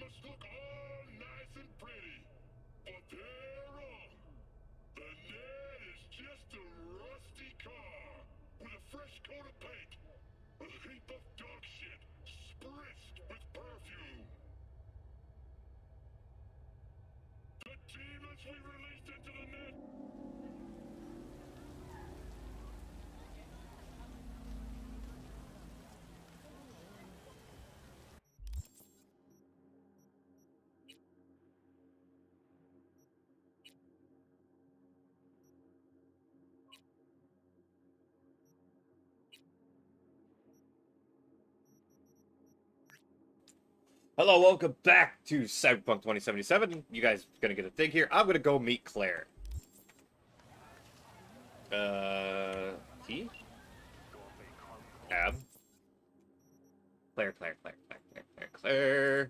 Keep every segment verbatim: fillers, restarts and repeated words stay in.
must look all nice and pretty, but they're wrong. The Ned is just a rusty car with a fresh coat of paint. A heap of dog shit spritzed with perfume. The demons we released into the net. Hello, welcome back to Cyberpunk twenty seventy-seven. You guys gonna get a thing here. I'm gonna go meet Claire. Uh, he? Ab. Claire, Claire, Claire, Claire, Claire, Claire, Claire.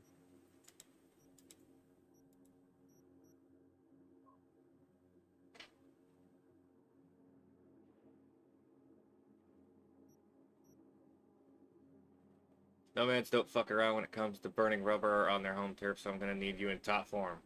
Nomads don't fuck around when it comes to burning rubber on their home turf, so I'm gonna need you in top form.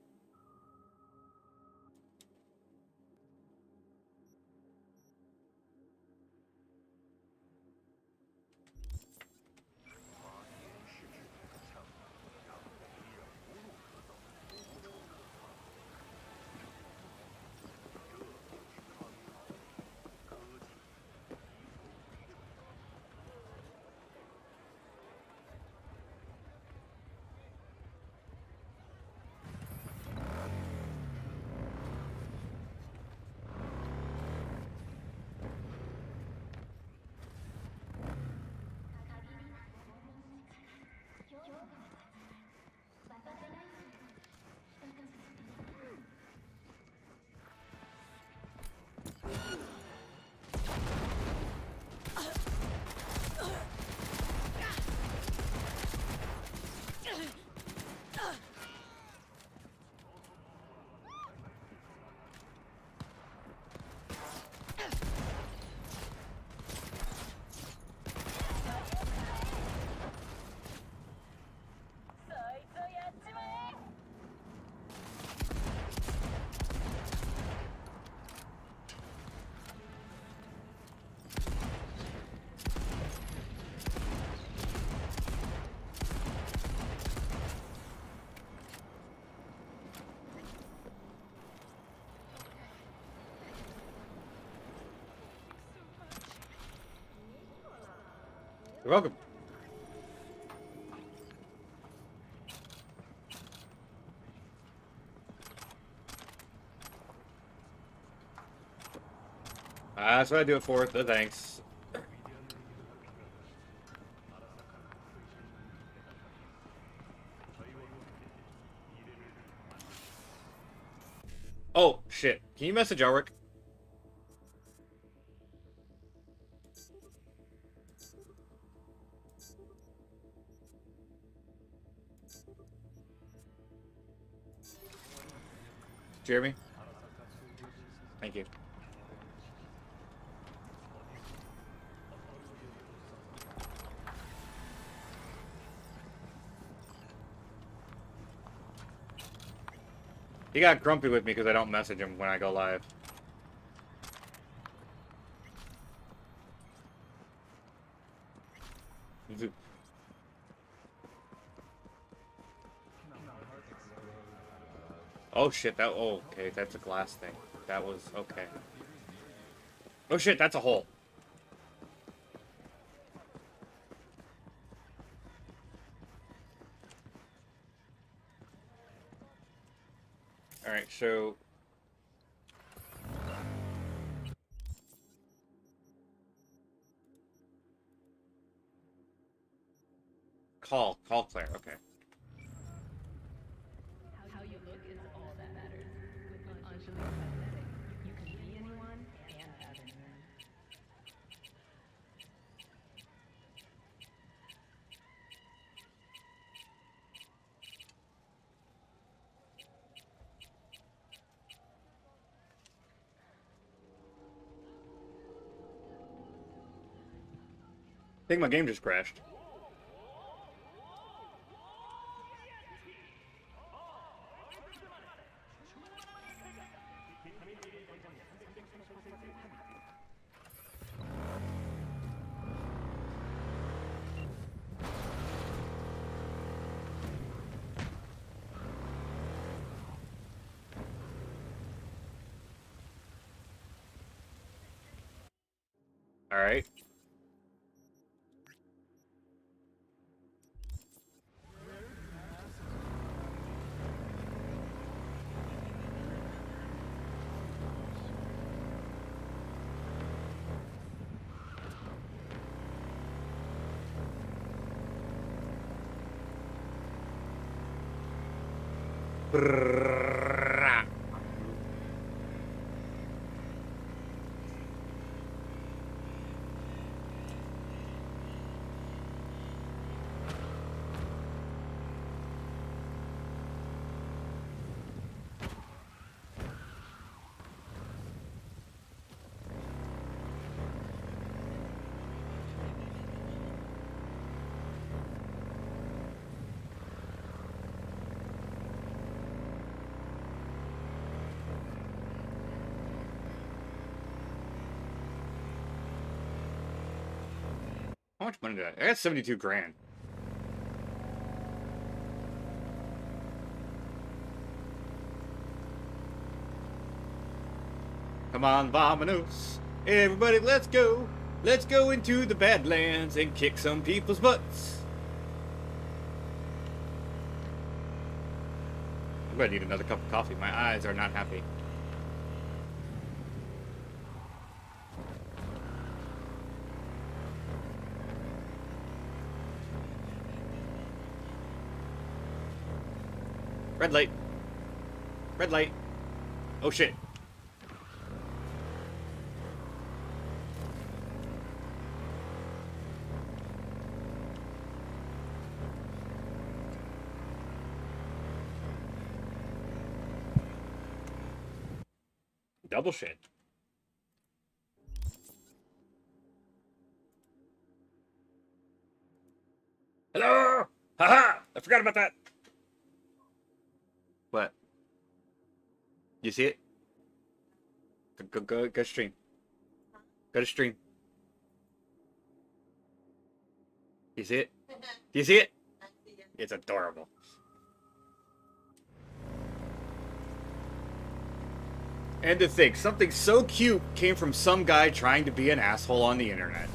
You're welcome. Uh, that's what I do it for. The thanks. Oh, shit. Can you message Elric? Jeremy? Thank you. He got grumpy with me because I don't message him when I go live. Oh shit, that, oh, okay, that's a glass thing. That was, okay. Oh shit, that's a hole. Alright, so... Call, call Claire, okay. How you look is all that matters. With Anjali Cosmetics, you can be anyone and have anyone. I think my game just crashed. All right. Brrrra. How much money did I? I got seventy-two grand. Come on, Vamonos. Everybody, let's go. Let's go into the Badlands and kick some people's butts. I'm gonna need another cup of coffee. My eyes are not happy. Red light. Red light. Oh shit. Double shit. Hello! Haha! I forgot about that. What? You see it? Go, go, go, go stream. Go to stream. You see it? Do you see it? It's adorable. And to think, something so cute came from some guy trying to be an asshole on the internet.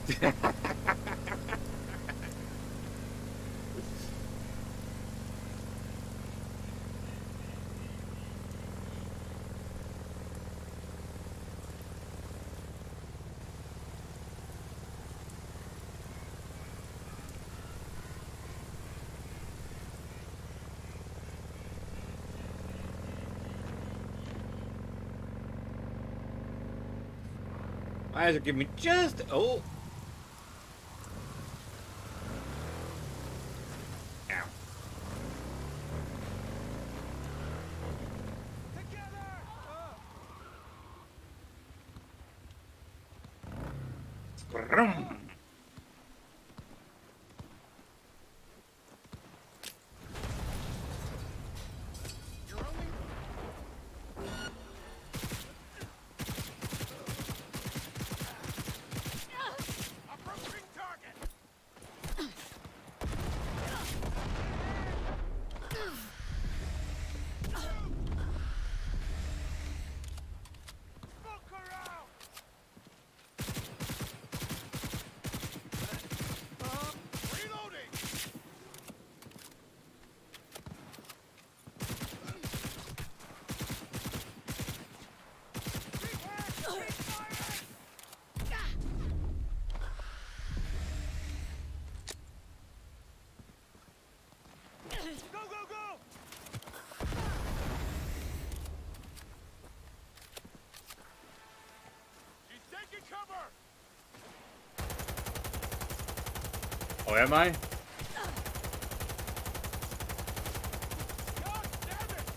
My eyes are giving me just... Oh. Ow. Together. Go, go, go! She's taking cover! Oh, am I? God damn it!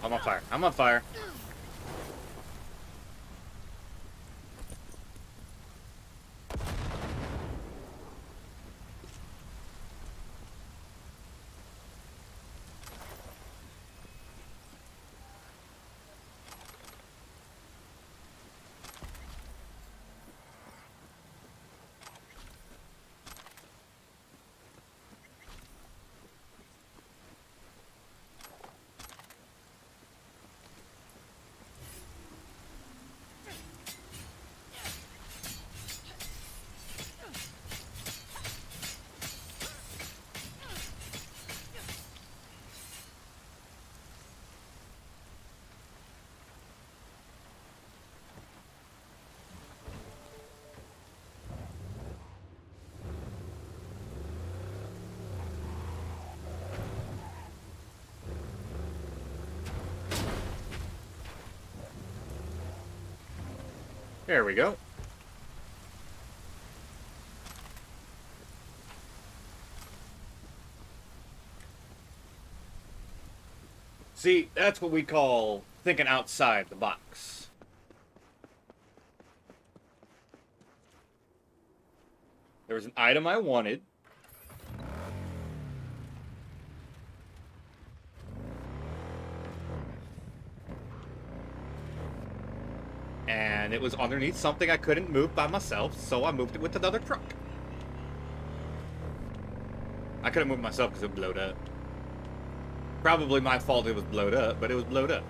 I'm on fire. I'm on fire. There we go. See, that's what we call thinking outside the box. There was an item I wanted. And it was underneath something I couldn't move by myself, so I moved it with another truck. I couldn't move it myself because it blowed up. Probably my fault it was blowed up, but it was blowed up.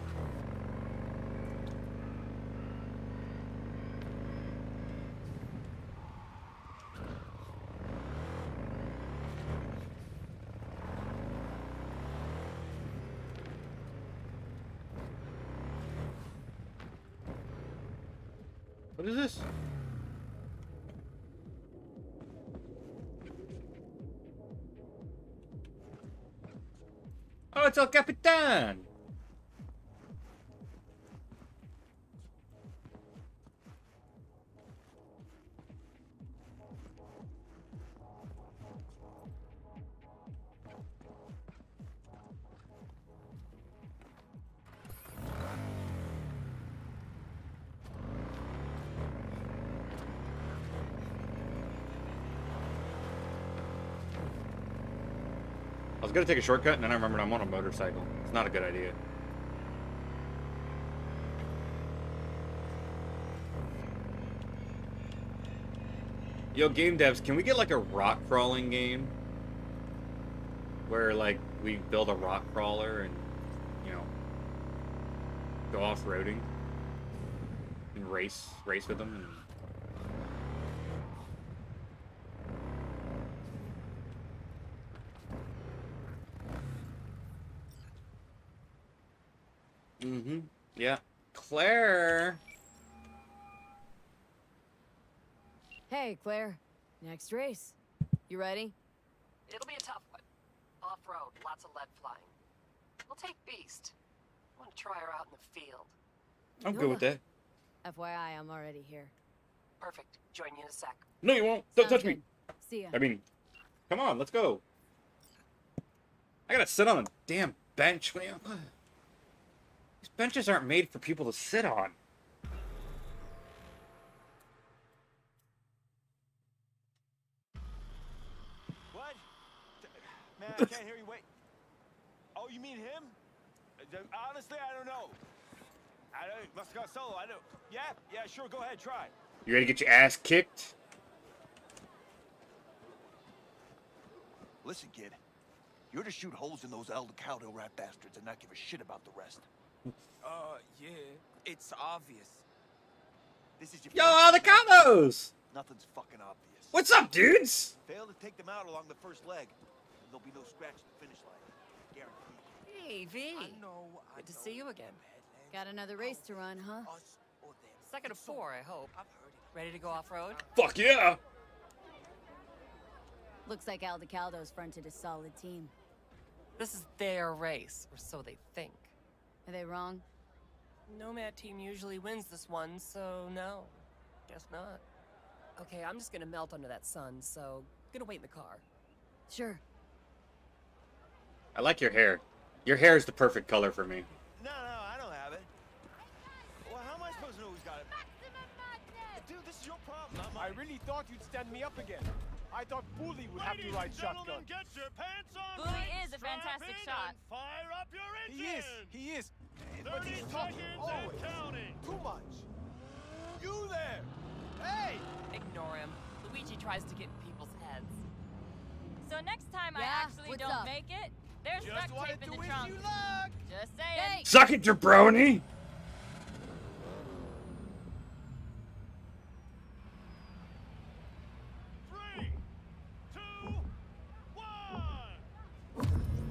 What is this? Oh, it's El Capitan! I was gonna take a shortcut, and then I remembered I'm on a motorcycle. It's not a good idea. Yo, game devs, can we get like a rock crawling game? Where, like, we build a rock crawler and, you know, go off-roading and race, race with them. And... Mm-hmm. Yeah. Claire! Hey, Claire. Next race. You ready? It'll be a tough one. Off-road, lots of lead flying. We'll take Beast. I want to try her out in the field. I'm good with that. F Y I, I'm already here. Perfect. Join you in a sec. No, you won't. Don't Sounds touch me. good. See ya. I mean, come on, let's go. I gotta sit on a damn bench. What do you... These benches aren't made for people to sit on. What? Man, I can't hear you. Wait. Oh, you mean him? Uh, Honestly, I don't know. I don't, must have gone solo. I don't. Yeah, yeah, sure. Go ahead, try. You ready to get your ass kicked? Listen, kid. You're to shoot holes in those El Decaldo rat bastards and not give a shit about the rest. Uh, yeah. It's obvious. This is your Yo, first chance. avocados! Nothing's fucking obvious. What's up, dudes? Fail to take them out along the first leg, and there'll be no scratch at the finish line. Guaranteed. Hey, V. I know, I Good to know. see you again. Got another race to run, huh? Us or them. Second of four, I hope. I've heard it. Ready to go off-road? Fuck yeah! Looks like Al Decaldo's fronted a solid team. This is their race, or so they think. Are they wrong? Nomad team usually wins this one, so no. Guess not. Okay, I'm just gonna melt under that sun, so gonna wait in the car. Sure. I like your hair. Your hair is the perfect color for me. No, no, I don't have it. Well, how am I supposed to know who's got it? Dude, this is your problem, not I mine. really thought you'd stand me up again. I thought Bully would have to ride shotgun. Get your pants on. Bully right, is a strap fantastic in, shot. and fire up your engine. He is. He is. But thirty he's talking seconds always. and counting. Too much. You there? Hey! Ignore him. Luigi tries to get in people's heads. So next time I Yeah, actually what's don't up? make it, there's Just duct wanted tape in to the wish trunk. you luck. Just saying. Hey! Suck it, jabroni! Three, two, one.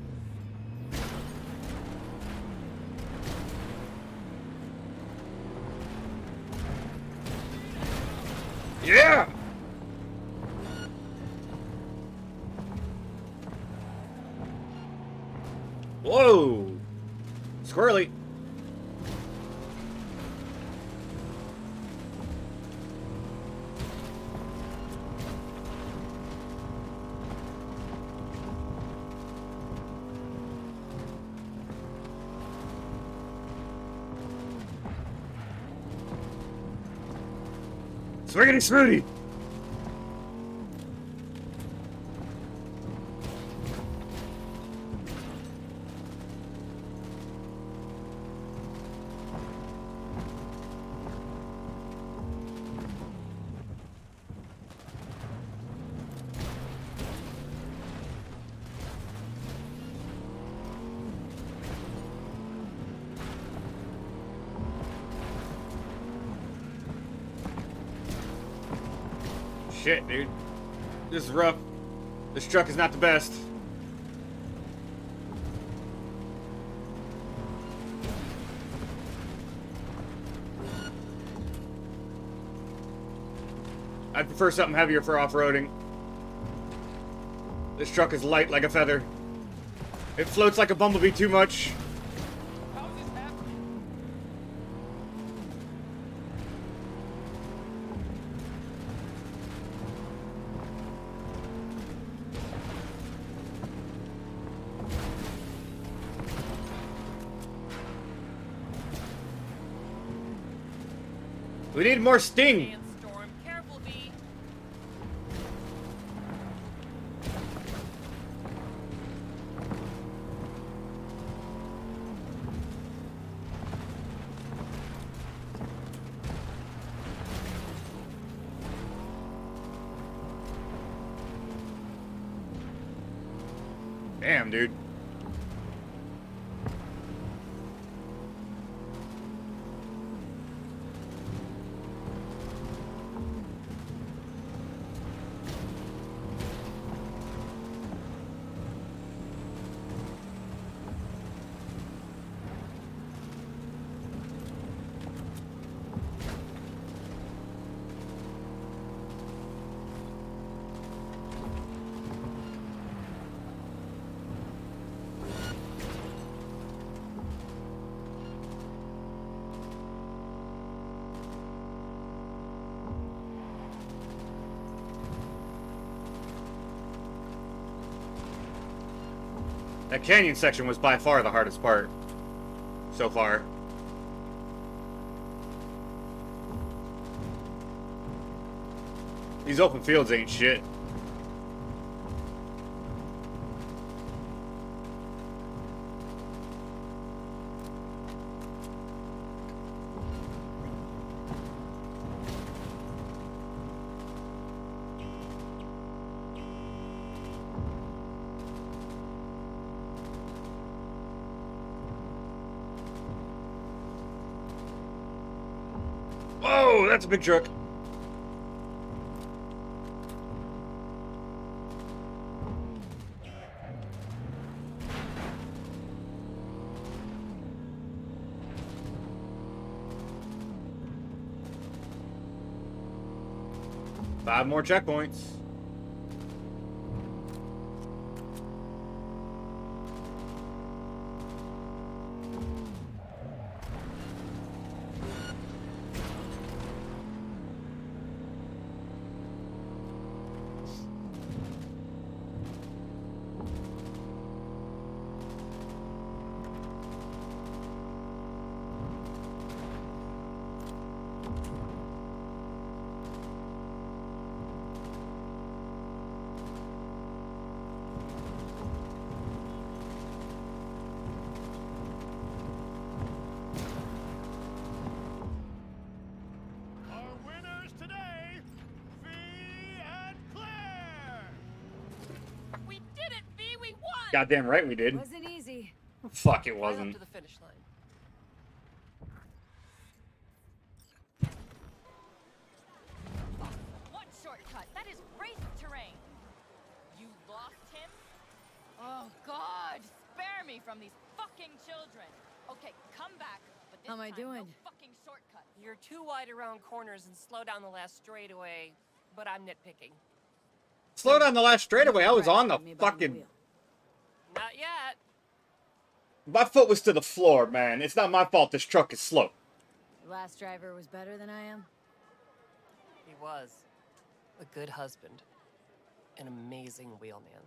Yeah! Whoa! Squirrely! Swiggity smoothie! Shit, dude. This is rough. This truck is not the best. I'd prefer something heavier for off-roading. This truck is light like a feather. It floats like a bumblebee too much. How is this happening? We need more sting. Sandstorm. Careful, B. Damn, dude. That canyon section was by far the hardest part. So far. These open fields ain't shit. Whoa, that's a big truck. Five more checkpoints. Goddamn right we did. Wasn't easy. Fuck, it Right up wasn't. to the finish line. What shortcut? That is race terrain. You lost him? Oh, God. Spare me from these fucking children. Okay, come back. But this How am I time, doing? No fucking shortcut. You're too wide around corners and slow down the last straightaway, but I'm nitpicking. Slow down the last straightaway. I was on the Me behind fucking... wheel. Not yet. My foot was to the floor, man. It's not my fault this truck is slow. The last driver was better than I am. He was. A good husband. An amazing wheelman.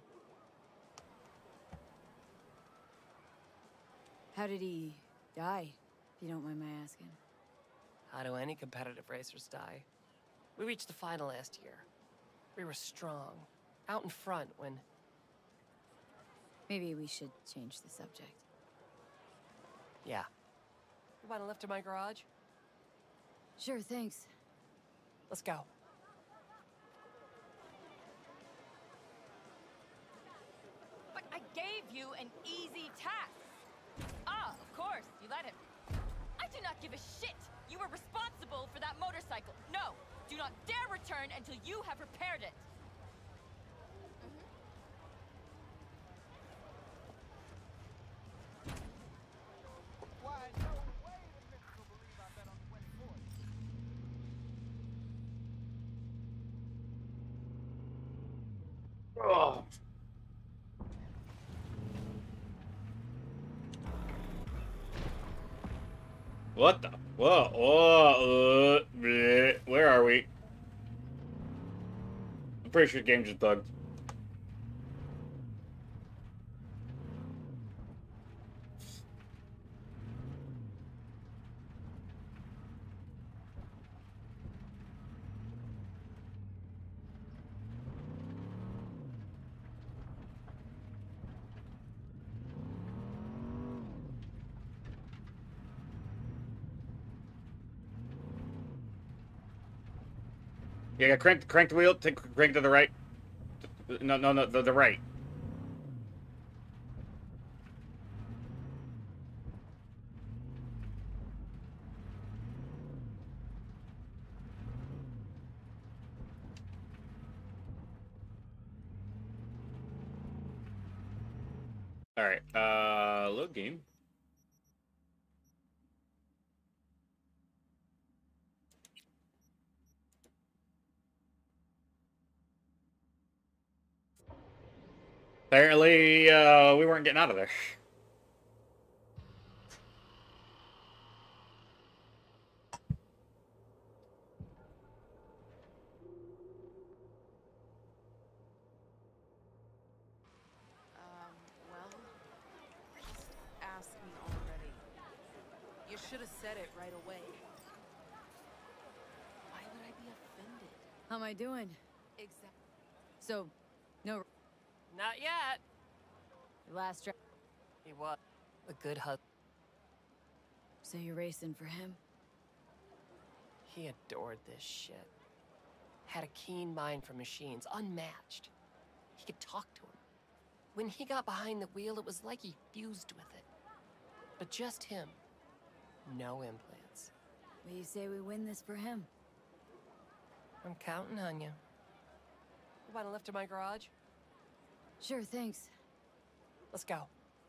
How did he die, if you don't mind my asking? How do any competitive racers die? We reached the final last year. We were strong, out in front when... Maybe we should change the subject. Yeah. You want a lift to my garage? Sure, thanks. Let's go. But I gave you an easy task. Ah, of course, you let him. I do not give a shit. You were responsible for that motorcycle. No, do not dare return until you have repaired it. Why, no way the missus will believe I bet on the winning horse. Oh. What the? Whoa, whoa, uh, bleh. Where are we? I'm pretty sure the game just bugged. Yeah, yeah, crank, crank the wheel. Take, crank to the right. No, no, no, the, the right. All right. Uh, load game. Apparently, uh, we weren't getting out of there. Um, well, just ask me already. You should have said it right away. Why would I be offended? How am I doing? Exactly. So, no... Not yet. The last driver... He was. A good husband. So you're racing for him? He adored this shit. Had a keen mind for machines, unmatched. He could talk to him. When he got behind the wheel, it was like he fused with it. But just him. No implants. Will you say we win this for him? I'm counting on you. You want a lift to my garage? Sure, thanks. Let's go.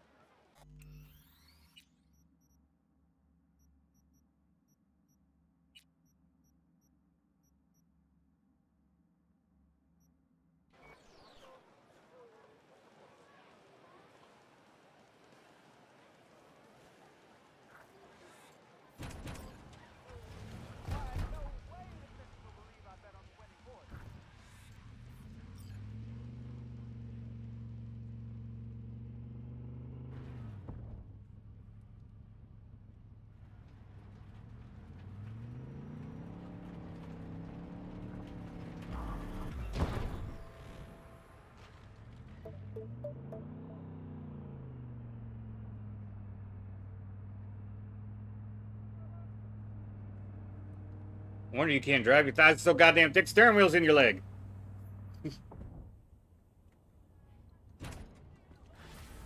I wonder you can't drive. Your thighs so goddamn thick. Steering wheel's in your leg.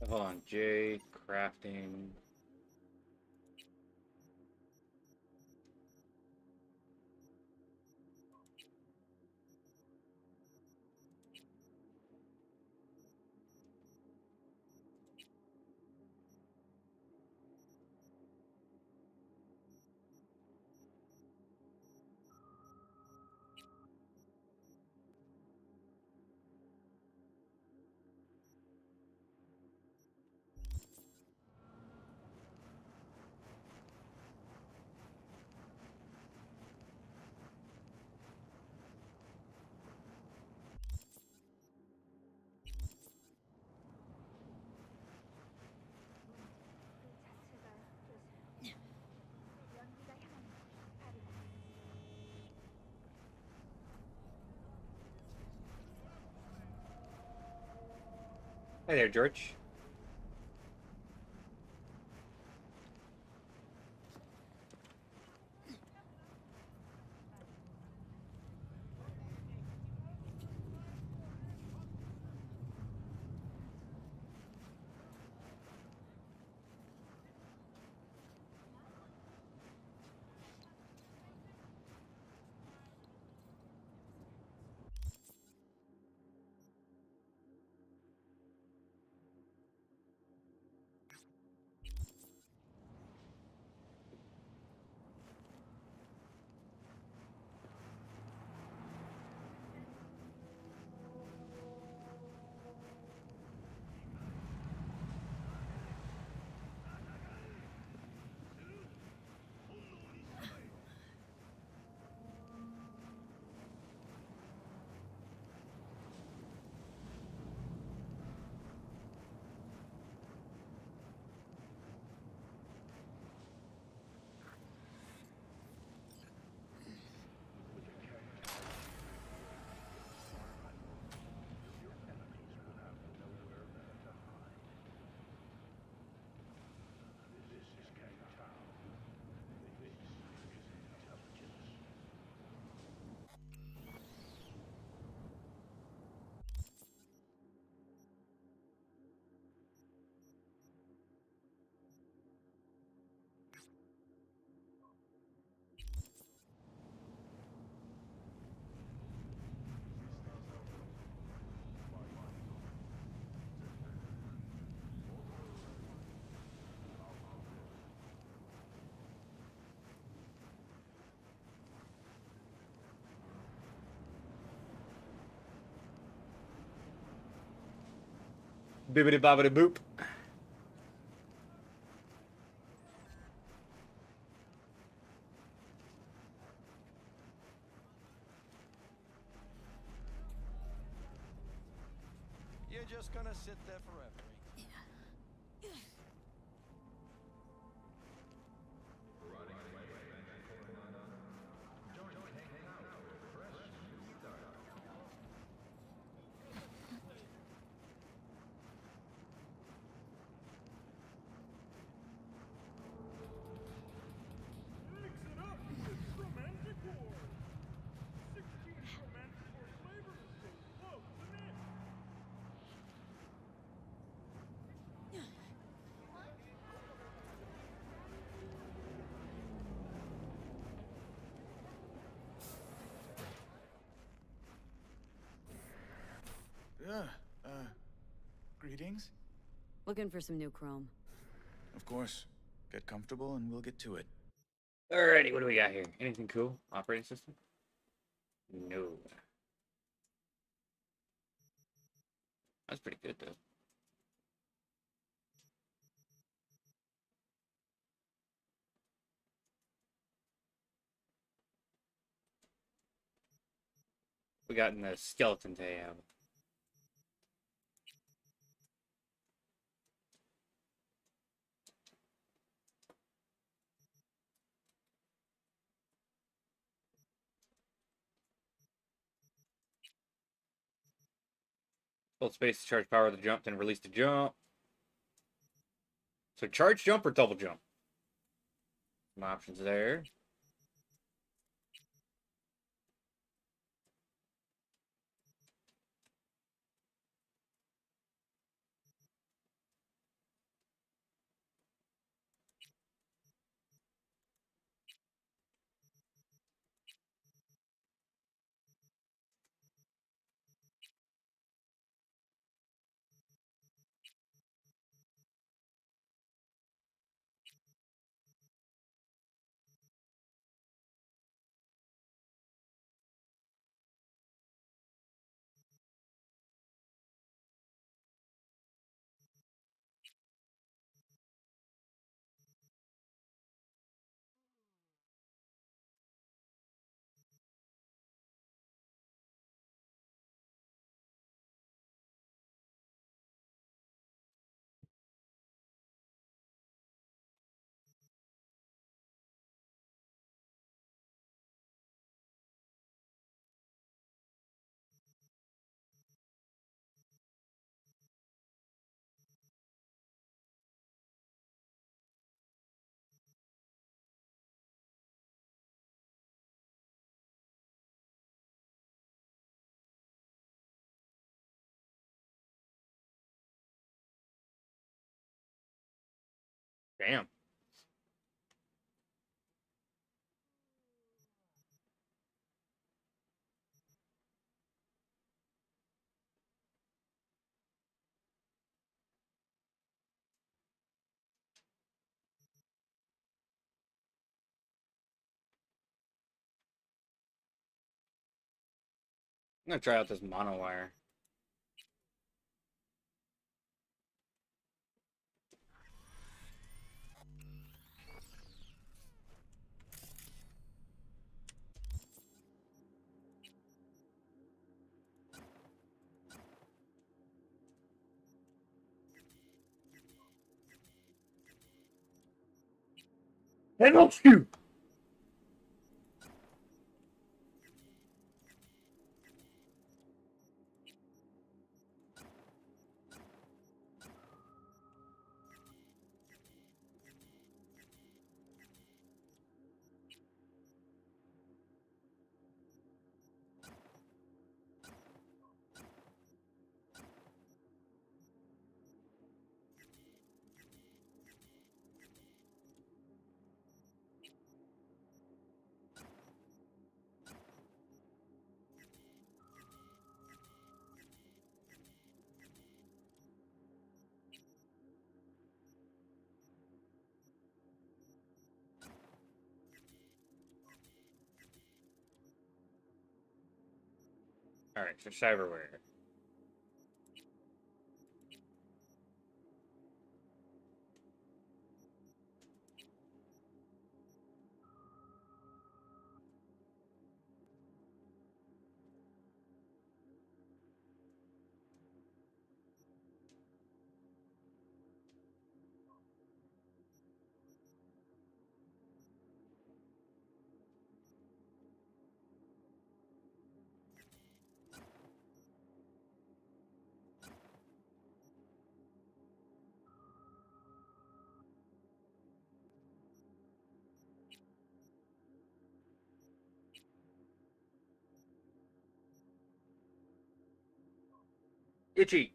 Hold on, J, crafting. Hey there, George. Bibbidi bobbidi boop. You're just gonna sit there forever. Yeah, uh, greetings? Looking for some new chrome. Of course. Get comfortable and we'll get to it. Alrighty, what do we got here? Anything cool? Operating system? No. That's pretty good, though. We got in the skeleton tab. Hold space to charge power of the jump, then release the jump. So charge jump or double jump? Some options there. Damn. I'm gonna try out this monowire. Help you! Alright, so cyberware. Itchy.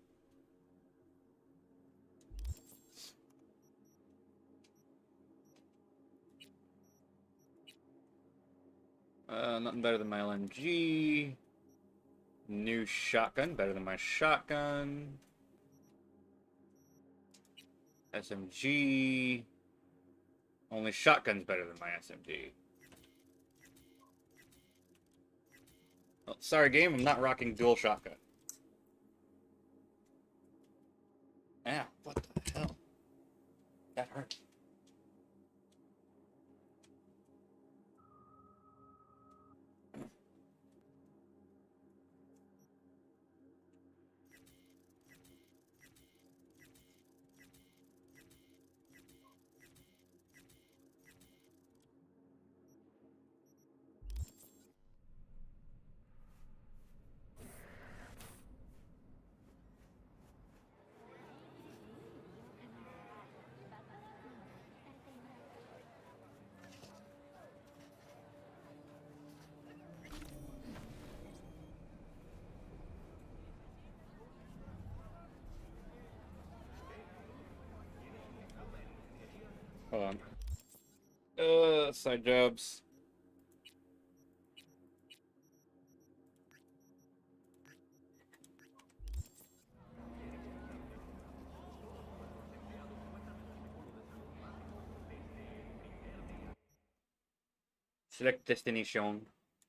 Uh, nothing better than my L M G. New shotgun, better than my shotgun. S M G. Only shotgun's better than my S M G. Oh, sorry, game, I'm not rocking dual shotgun. Ah, what the hell? That hurt. Hold on. Uh, side jobs. Select destination.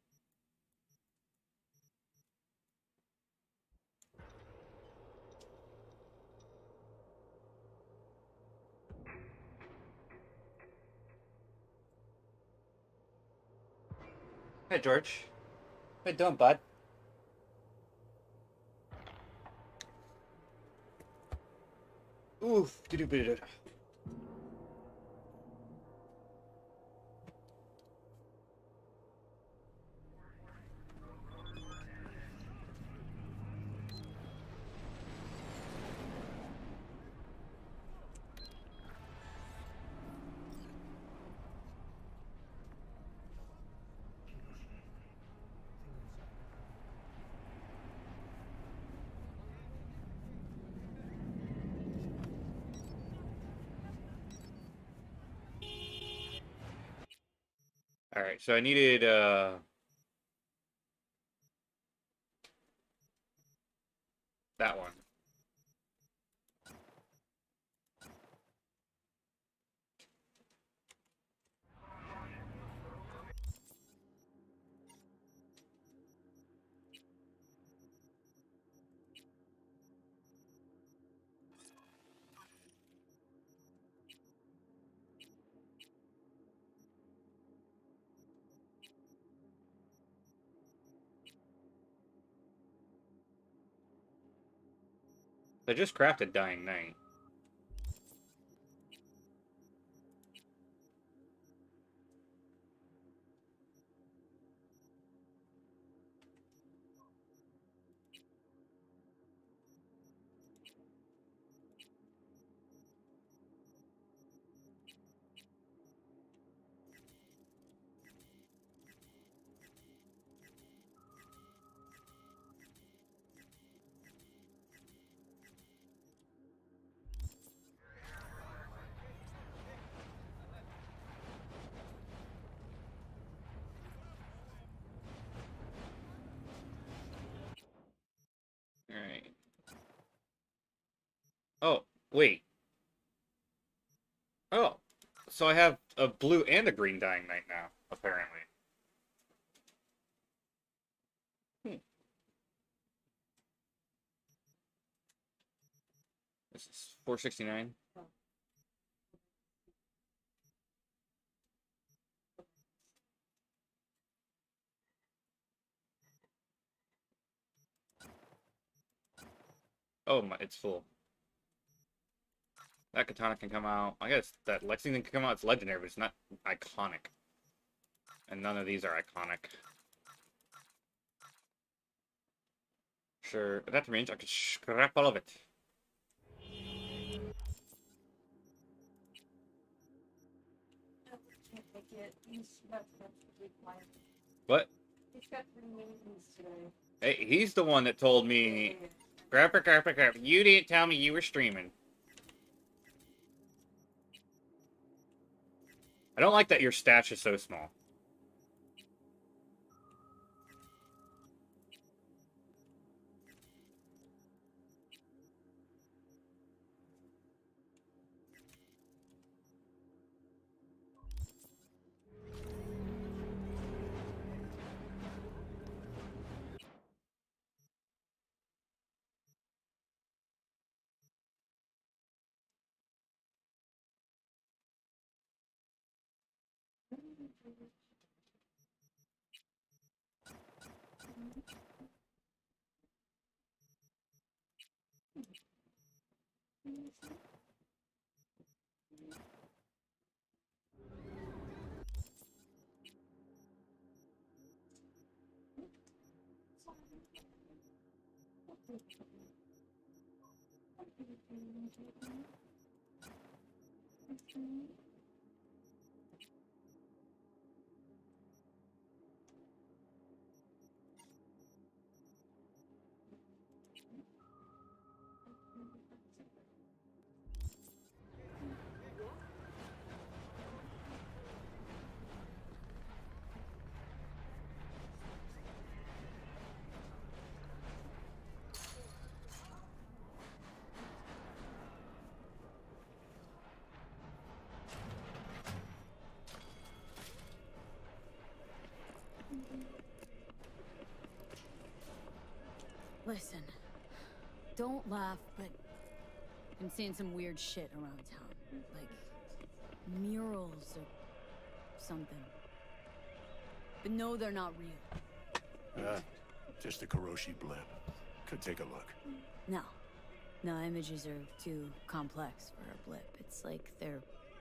Hey, George. How you doing, bud? Oof. Doo doo doo. All right, so I needed uh that one. I just crafted Dying Night. All right. Oh, wait. Oh, so I have a blue and a green Dying Night now, apparently. Hmm. This is four sixty-nine. Oh, my, it's full. That katana can come out. I guess that Lexington can come out. It's legendary, but it's not iconic. And none of these are iconic. Sure, that means I could scrap all of it. What? Hey, he's the one that told me, crap, crap, crap, crap. You didn't tell me you were streaming. I don't like that your stash is so small. Listen, don't laugh, but I'm seeing some weird shit around town. Like murals or something. But no, they're not real. Uh, just a Kiroshi blip. Could take a look. No. No, images are too complex for a blip. It's like they're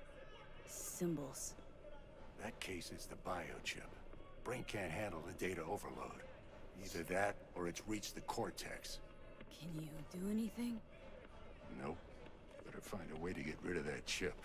symbols. That case is the biochip. Brain can't handle the data overload. Either that, or it's reached the cortex. Can you do anything? Nope. Better find a way to get rid of that chip.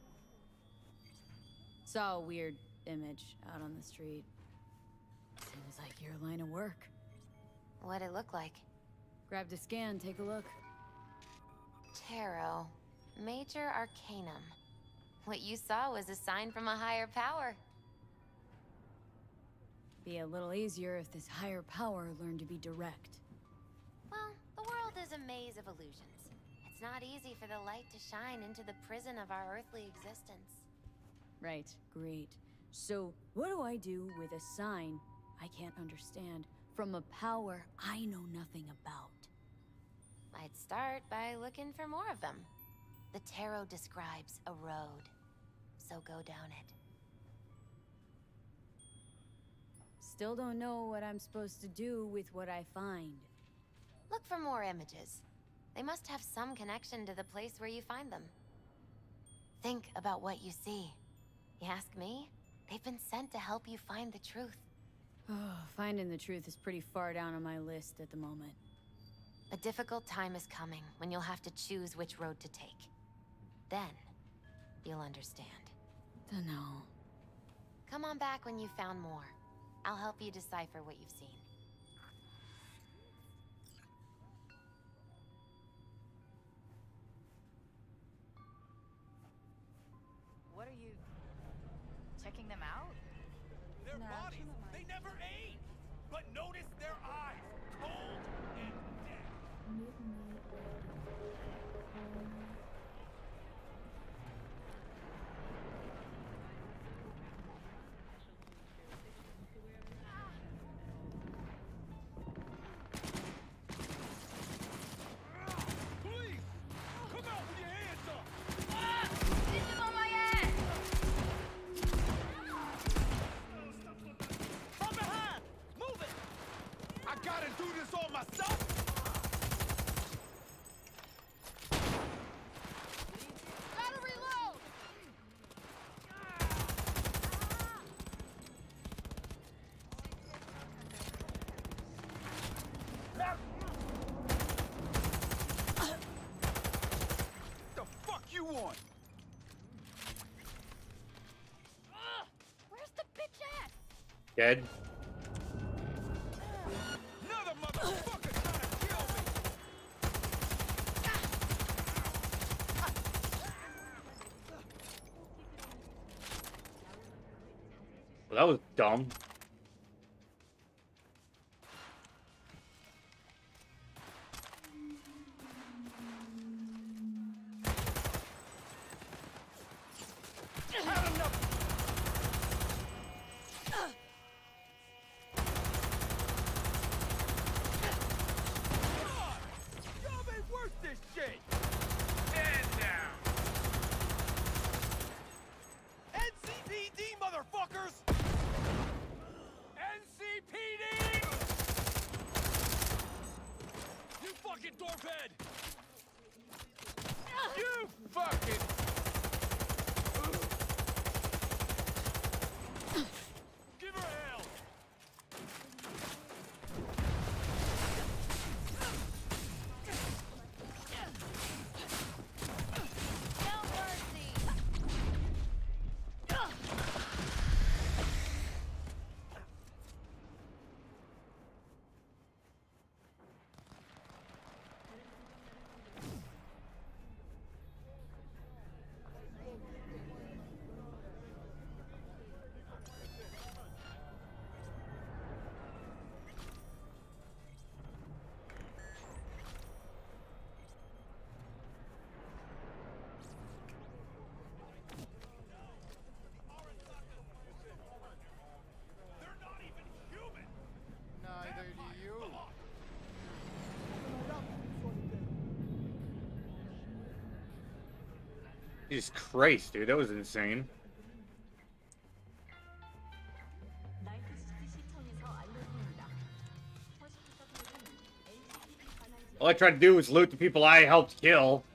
Saw a weird image out on the street. Seems Sounds like your line of work. What'd it look like? Grab the scan, take a look. Tarot. Major Arcanum. What you saw was a sign from a higher power. Be a little easier if this higher power learned to be direct. Well, the world is a maze of illusions. It's not easy for the light to shine into the prison of our earthly existence. Right, great. So, what do I do with a sign I can't understand from a power I know nothing about? I'd start by looking for more of them. The tarot describes a road, so go down it. Still don't know what I'm supposed to do with what I find. Look for more images. They must have some connection to the place where you find them. Think about what you see. You ask me? They've been sent to help you find the truth. Oh, finding the truth is pretty far down on my list at the moment. A difficult time is coming when you'll have to choose which road to take. Then, you'll understand. Dunno. Come on back when you've found more. I'll help you decipher what you've seen. What are you... checking them out? Their No. bodies, they never age! But notice their eyes, cold and dead. Please! Come out with your hands up! This is on my ass! From behind! Move it! I gotta do this all myself! Gotta reload! The fuck you want? Ugh! Where's the bitch at? Dead. Another motherfucker trying to kill me! Well, that was dumb. Had enough! God! Y'all ain't worth this shit! Stand down! N C P D, motherfuckers! N C P D! You fucking dwarfhead! You fucking... Give her hell! No mercy! They're not even human! Neither do you. Jesus Christ, dude, that was insane. All I tried to do was loot the people I helped kill.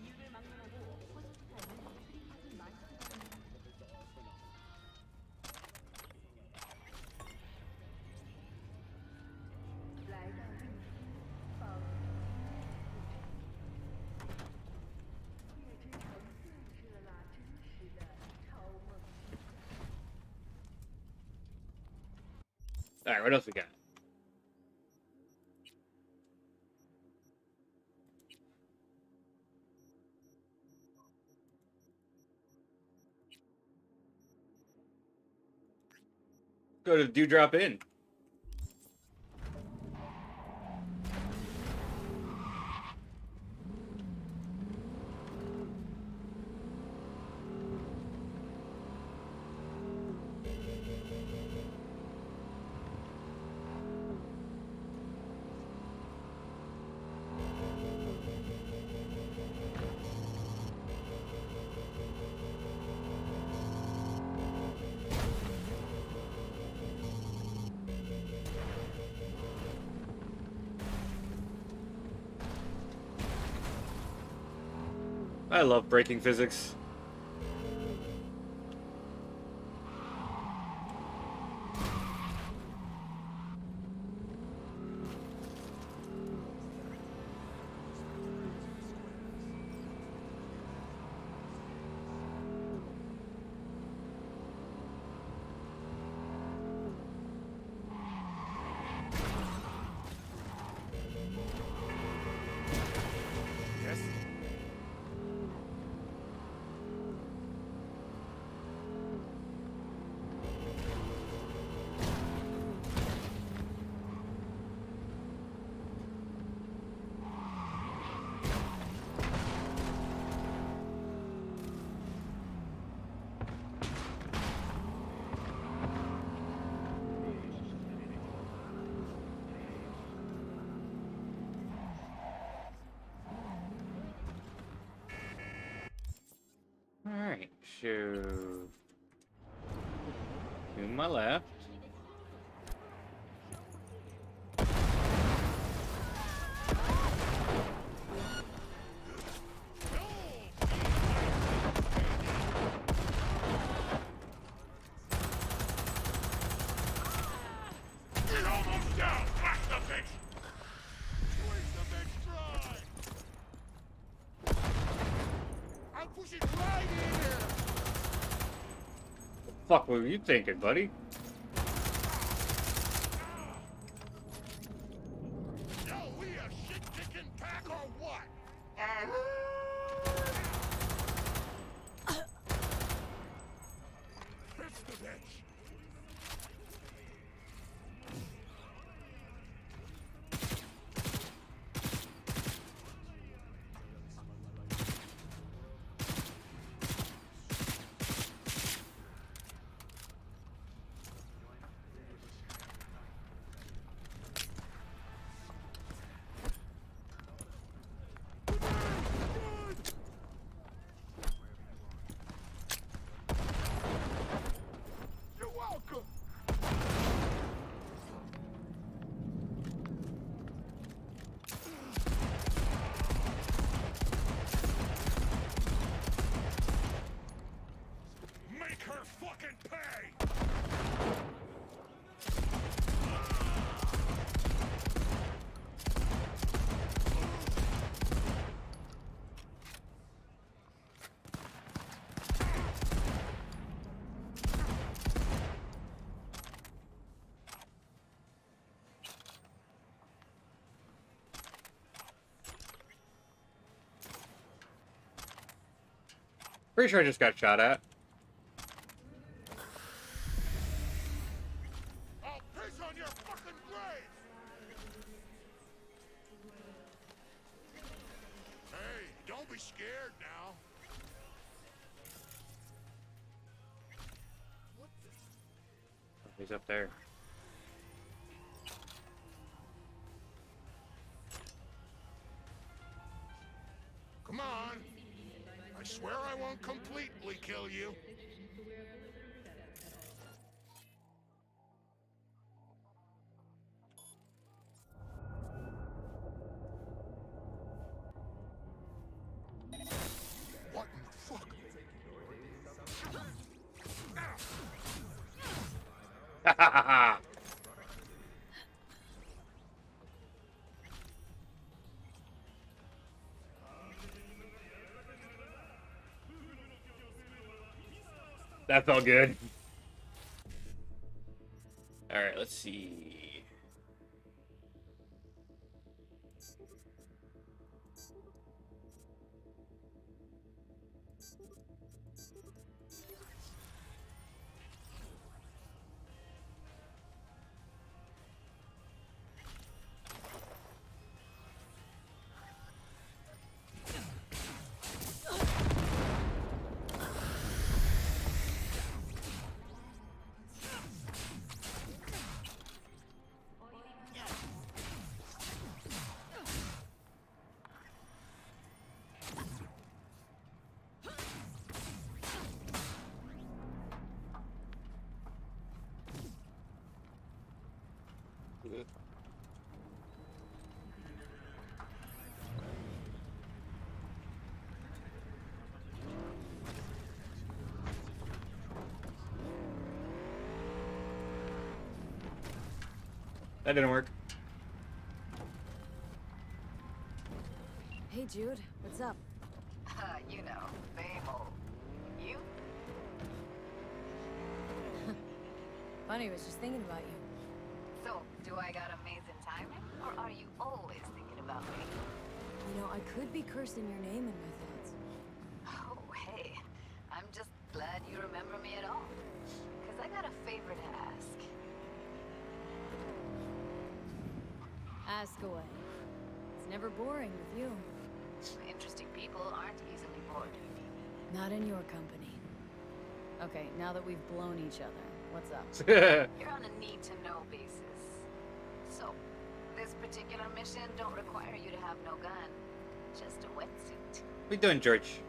Alright, what else we got? Go to Dewdrop Inn. I love breaking physics. Alright, so to my left. We're almost down! Blast the bitch! Squeeze the bitch dry! I'm pushing right in here! Fuck, what were you thinking, buddy? Yo, we a shit-kicking pack or what? Fist the bitch! You're welcome! Make her fucking pay! Pretty sure I just got shot at. I'll piss on your fucking grave! Hey, don't be scared now. He's up there. Come on. I swear I won't completely kill you. What in the fuck? Ha ha ha ha! That felt good. All right, let's see. That didn't work. Hey, Jude. What's up? Uh, you know, same old. You? Funny, I was just thinking about you. So, do I got amazing timing? Or are you always thinking about me? You know, I could be cursing your name in my thoughts. Oh, hey. I'm just glad you remember me at all. Because I got a favor to ask. Ask away. It's never boring with you. Interesting people aren't easily bored. Not in your company. Okay, now that we've blown each other, what's up? You're on a need-to-know basis. So, this particular mission don't require you to have no gun. Just a wetsuit. What you doing, George?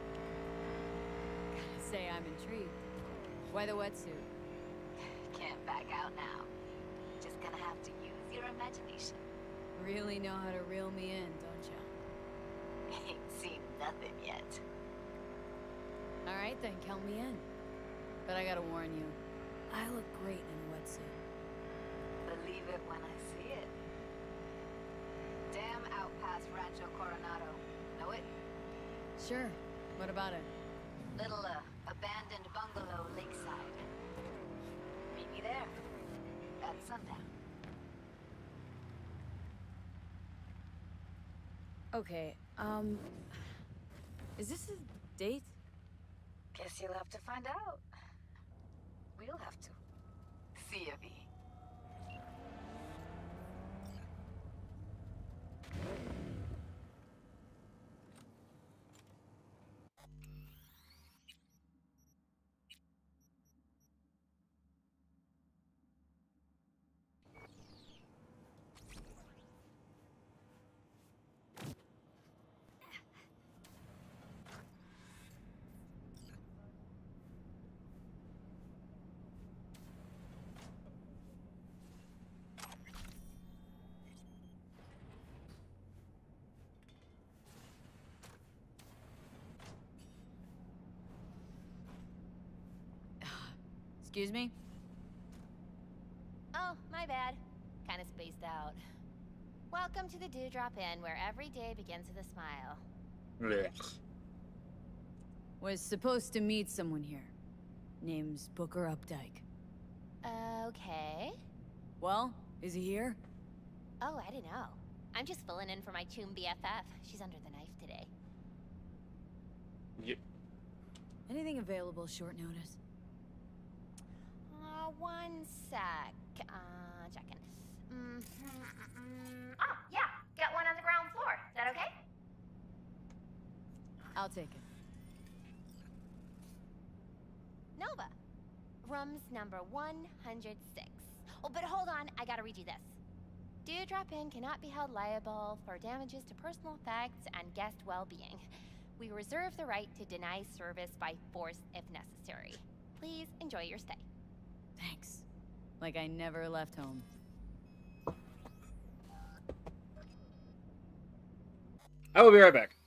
Gotta say, I'm intrigued. Why the wetsuit? Can't back out now. Just gonna have to use your imagination. Really know how to reel me in, don't ya? Ain't seen nothing yet. Alright then, count me in. But I gotta warn you, I look great in a wetsuit. Believe it when I see it. Dam out past Rancho Coronado. Know it? Sure. What about it? Little, uh, abandoned bungalow lakeside. Meet me there. At sundown. Okay, um... is this a date? Guess you'll have to find out. We'll have to. See ya, V. Excuse me? Oh, my bad. Kinda spaced out. Welcome to the Dewdrop Inn, where every day begins with a smile. Was supposed to meet someone here. Name's Booker Updike. Okay. Well, is he here? Oh, I don't know. I'm just filling in for my Choom B F F. She's under the knife today. Yeah. Anything available short notice? Uh, one sec. Uh, checking. Mm -hmm. Oh, yeah. Got one on the ground floor. Is that okay? I'll take it. Nova. Room's number one hundred six. Oh, but hold on. I gotta read you this. Dewdrop Inn cannot be held liable for damages to personal effects and guest well-being. We reserve the right to deny service by force if necessary. Please enjoy your stay. Thanks. Like I never left home. I will be right back.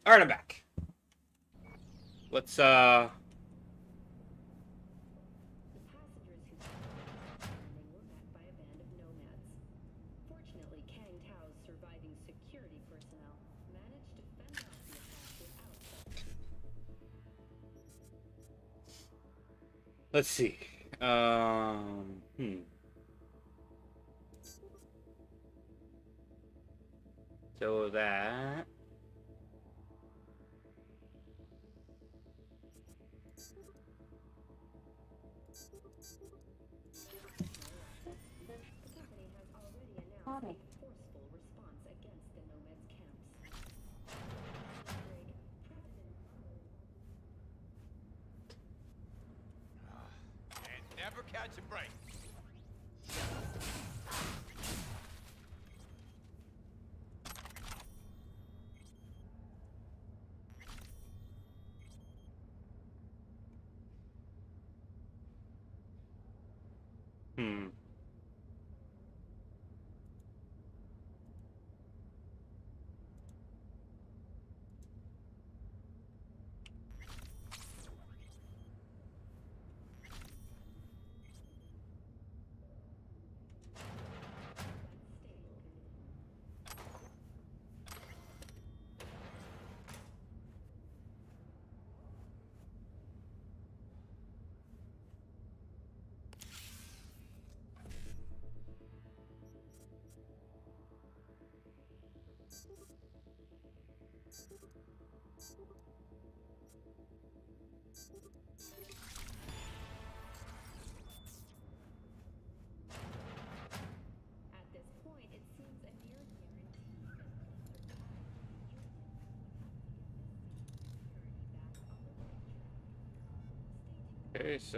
Alright, I'm back. Let's, uh... Fortunately, Kang Tao's surviving security personnel managed to fend off the attack without suffering. Let's see. Um, hmm. So that... Forceful response against the Nomads camps. And never catch a break. Hmm. At this point, it seems a near guarantee Okay, so...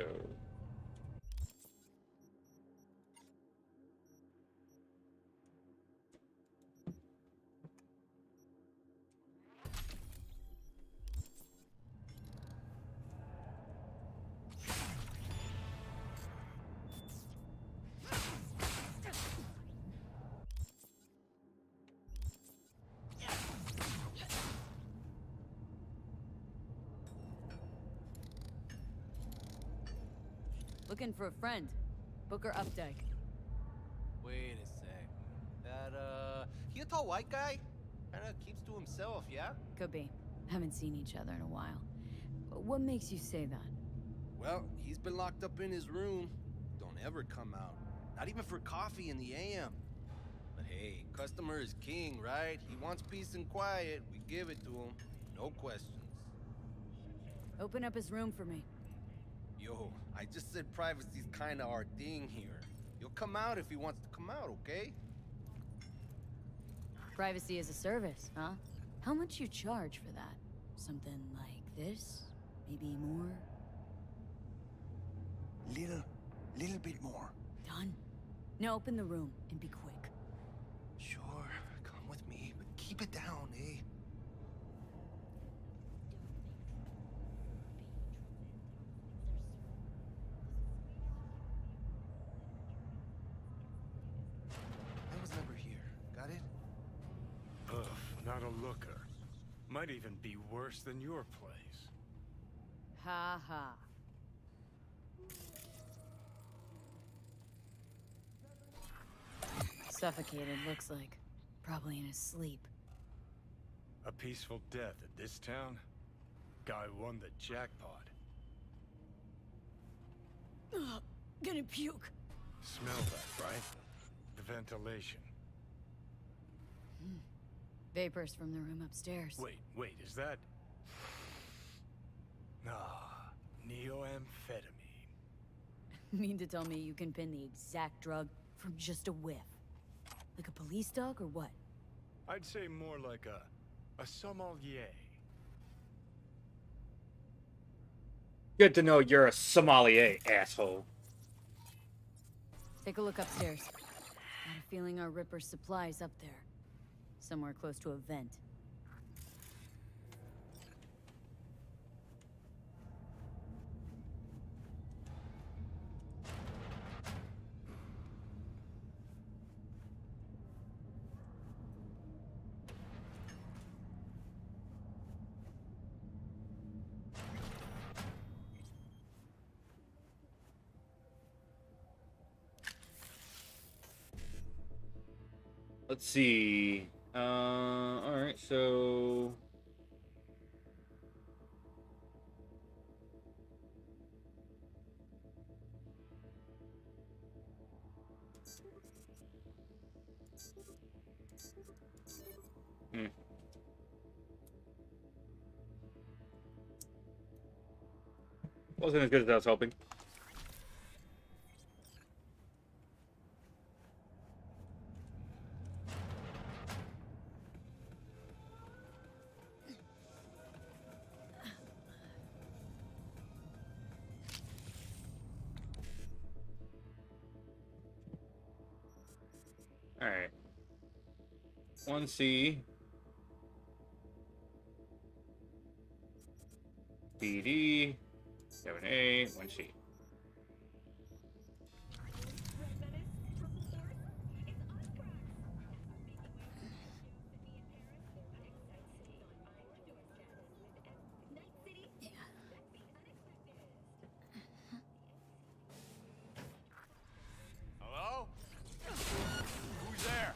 Looking for a friend. Booker Updike. Wait a sec. That, uh... He a tall white guy? Kinda keeps to himself, yeah? Could be. Haven't seen each other in a while. What makes you say that? Well, he's been locked up in his room. Don't ever come out. Not even for coffee in the A M. But hey, customer is king, right? He wants peace and quiet. We give it to him. No questions. Open up his room for me. Yo, I just said privacy's kinda our thing here. He'll come out if he wants to come out, okay? Privacy as a service, huh? How much you charge for that? Something like this? Maybe more? Little, little bit more. Done. Now open the room and be quick. Sure, come with me, but keep it down, eh? I was never here. Got it? Ugh, not a looker. Might even be worse than your place. Ha ha. Suffocated, looks like. Probably in his sleep. A peaceful death at this town? Guy won the jackpot. Ugh, gonna puke. Smell that, right? The ventilation. Hmm. Vapors from the room upstairs. Wait, wait, is that... Ah, neoamphetamine. Mean to tell me you can pin the exact drug from just a whiff? Like a police dog or what? I'd say more like a... a sommelier. Good to know you're a sommelier, asshole. Take a look upstairs. Got a feeling our Ripper's supply's up there. Somewhere close to a vent. Let's see. Uh, all right, so. Hmm. Wasn't as good as I was hoping. All right. one C. B D. seven A. one C. Hello? Who's there?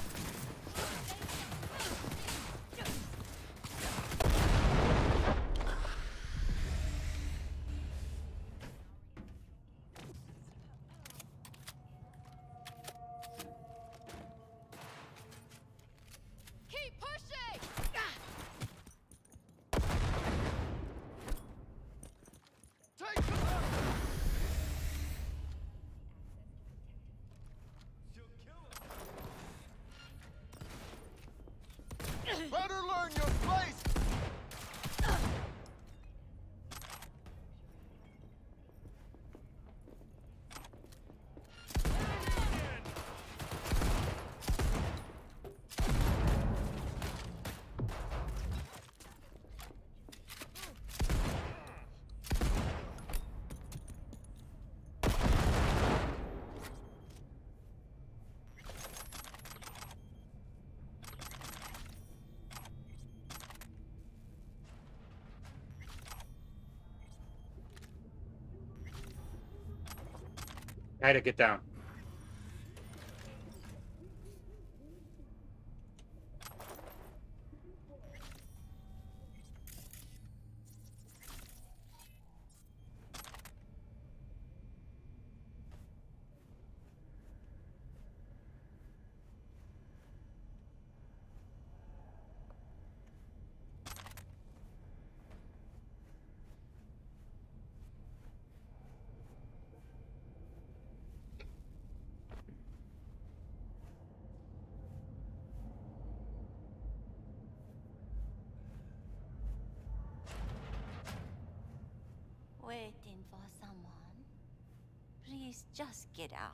Keep pushing! Take cover! Better learn your place! I had to get down. Waiting for someone? Please just get out.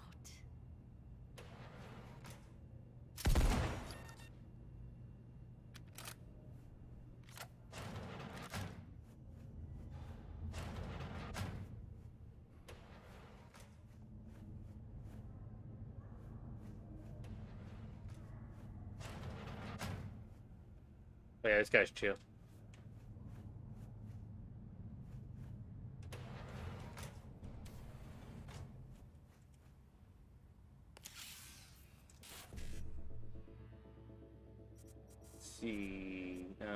Oh, yeah, this guy's chill. Let's see. Uh...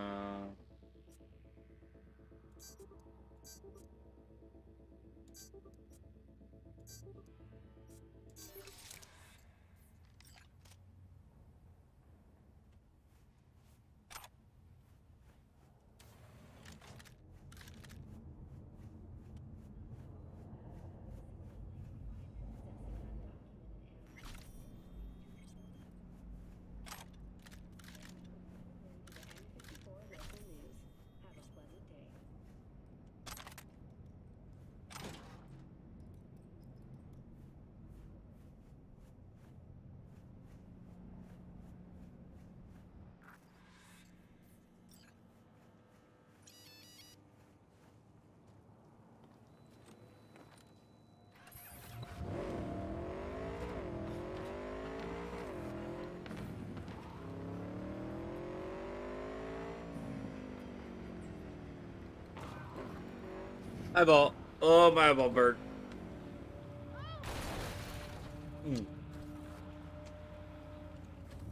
Eyeball. Oh, my eyeball bird. Mm.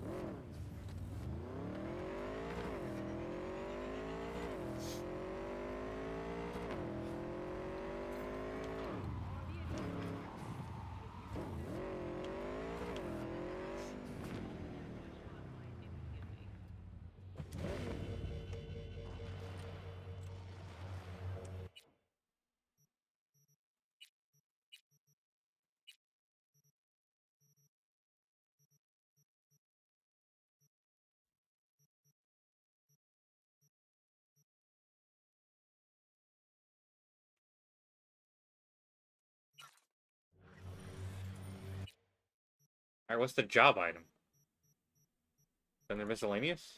Alright, what's the job item? Then they're miscellaneous?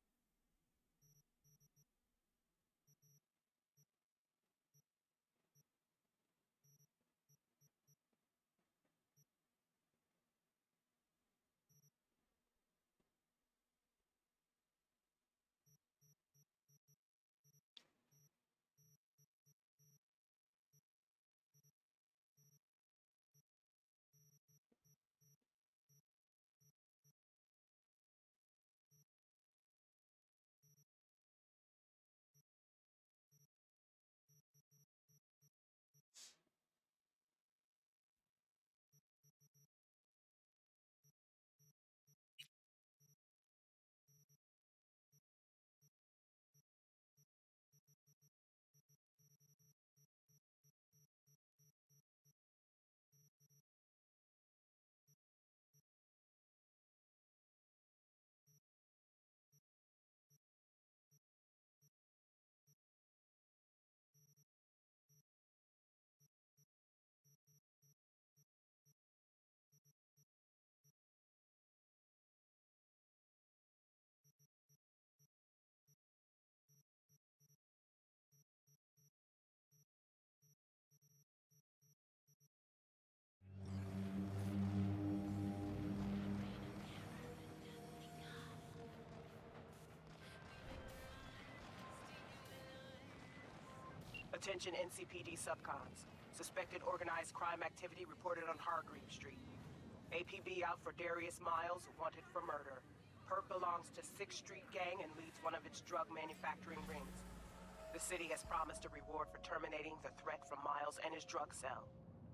Attention N C P D subcons. Suspected organized crime activity reported on Hargreave Street. A P B out for Darius Miles, wanted for murder. Perp belongs to sixth Street Gang and leads one of its drug manufacturing rings. The city has promised a reward for terminating the threat from Miles and his drug cell.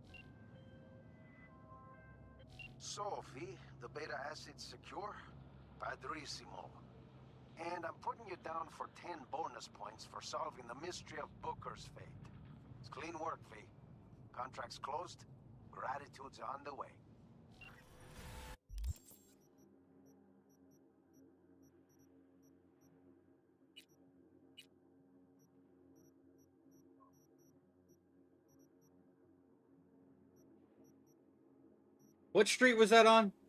Sophie, the beta acid's secure? Padrissimo. And I'm putting you down for ten bonus points for solving the mystery of Booker's fate. It's clean work, V. Contract's closed. Gratitude's on the way. What street was that on?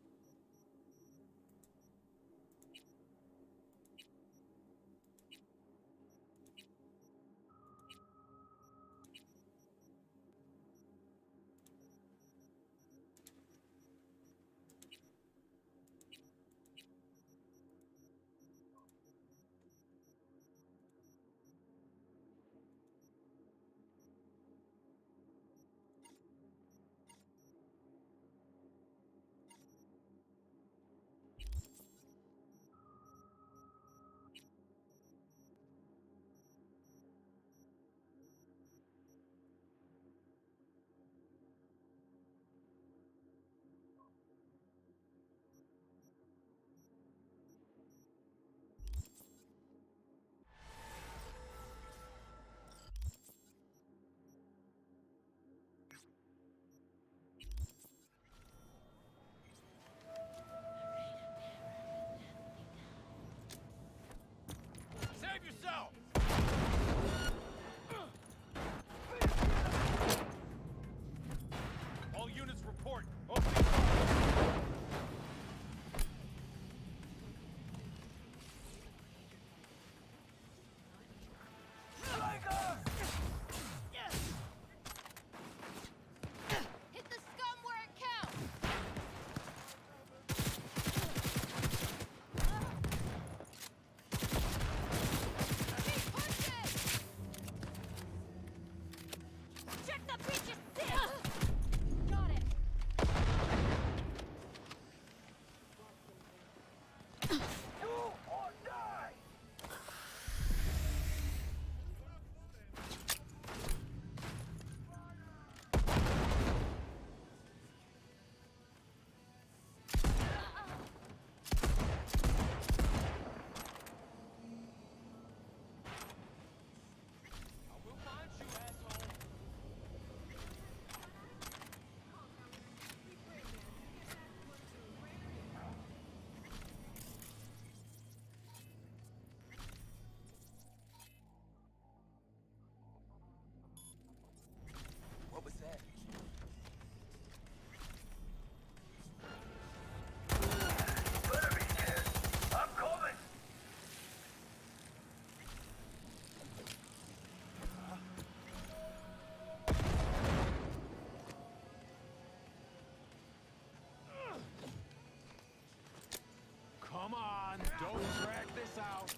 Come on, don't drag this out.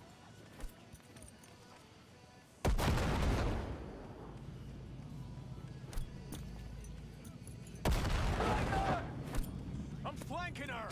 I'm flanking her.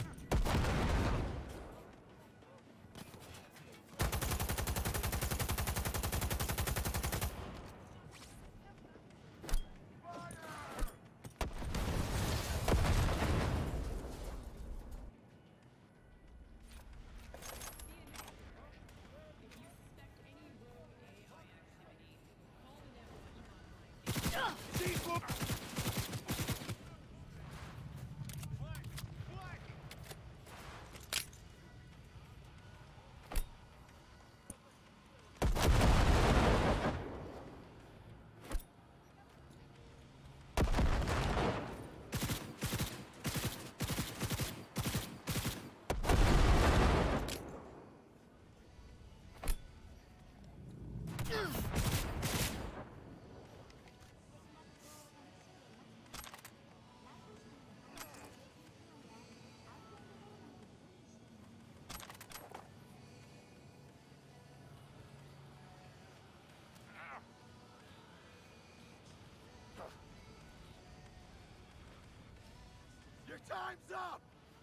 Your time's up!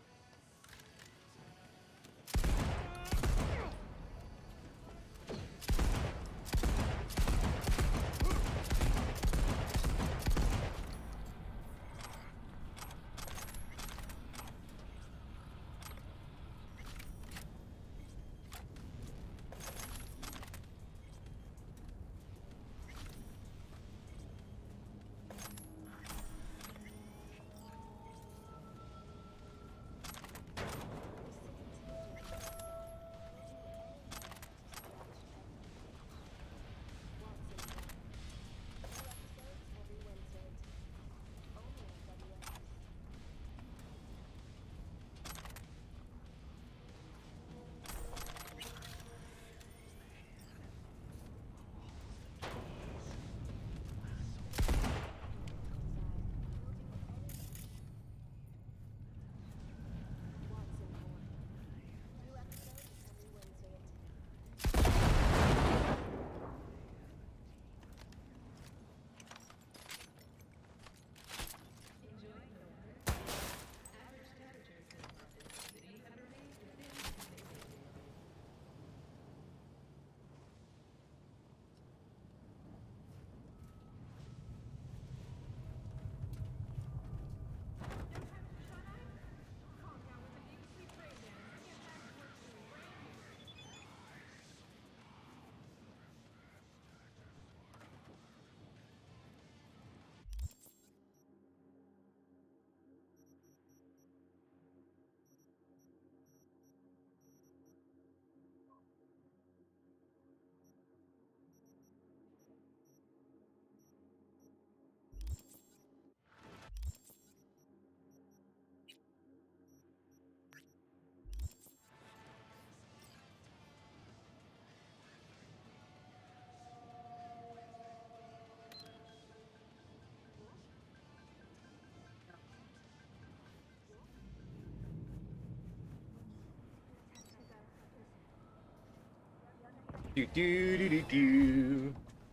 Do do do do do.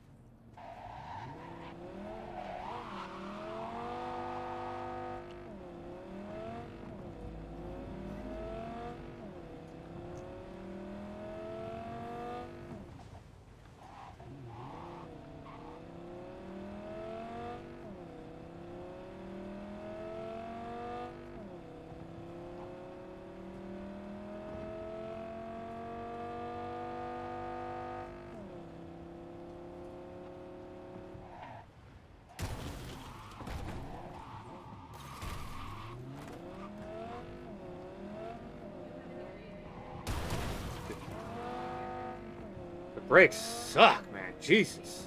Brakes suck, man. Jesus.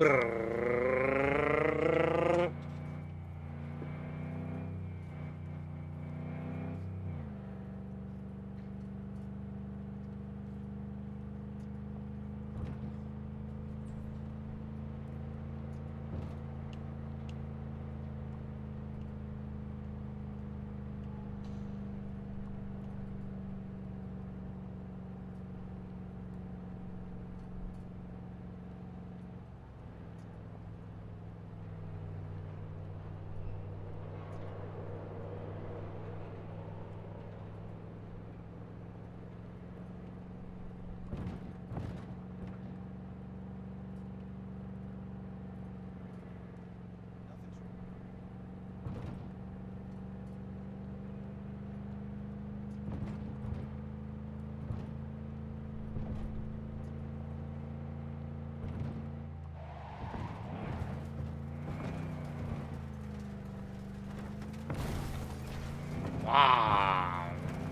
Wow.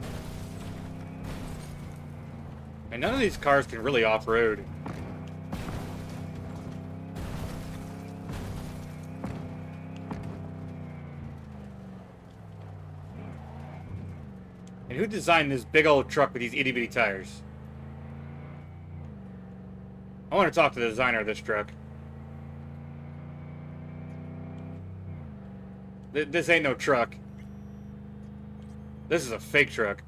And none of these cars can really off-road. And who designed this big old truck with these itty-bitty tires? I want to talk to the designer of this truck. Th- This ain't no truck. This is a fake truck.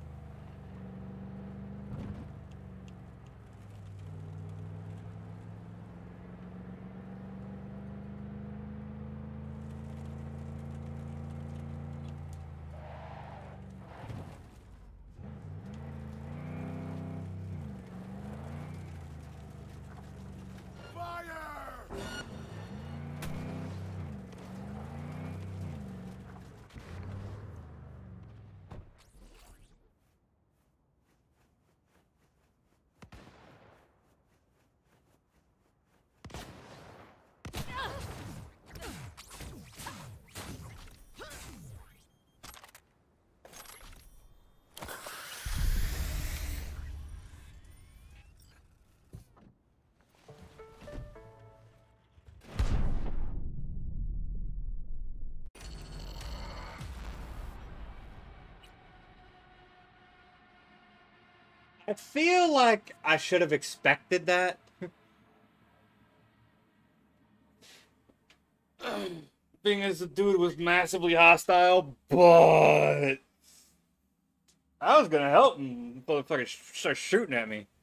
I feel like I should have expected that. Being as the dude was massively hostile, but I was gonna help him. Motherfucker start shooting at me.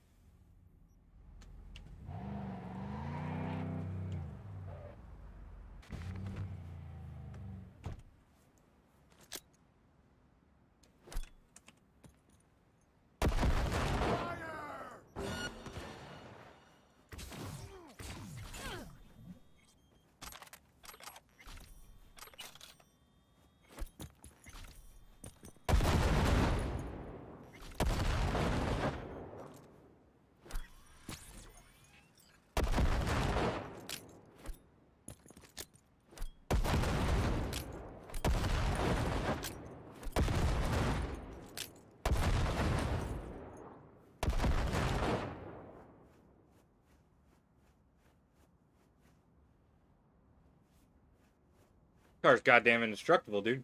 Car's goddamn indestructible, dude.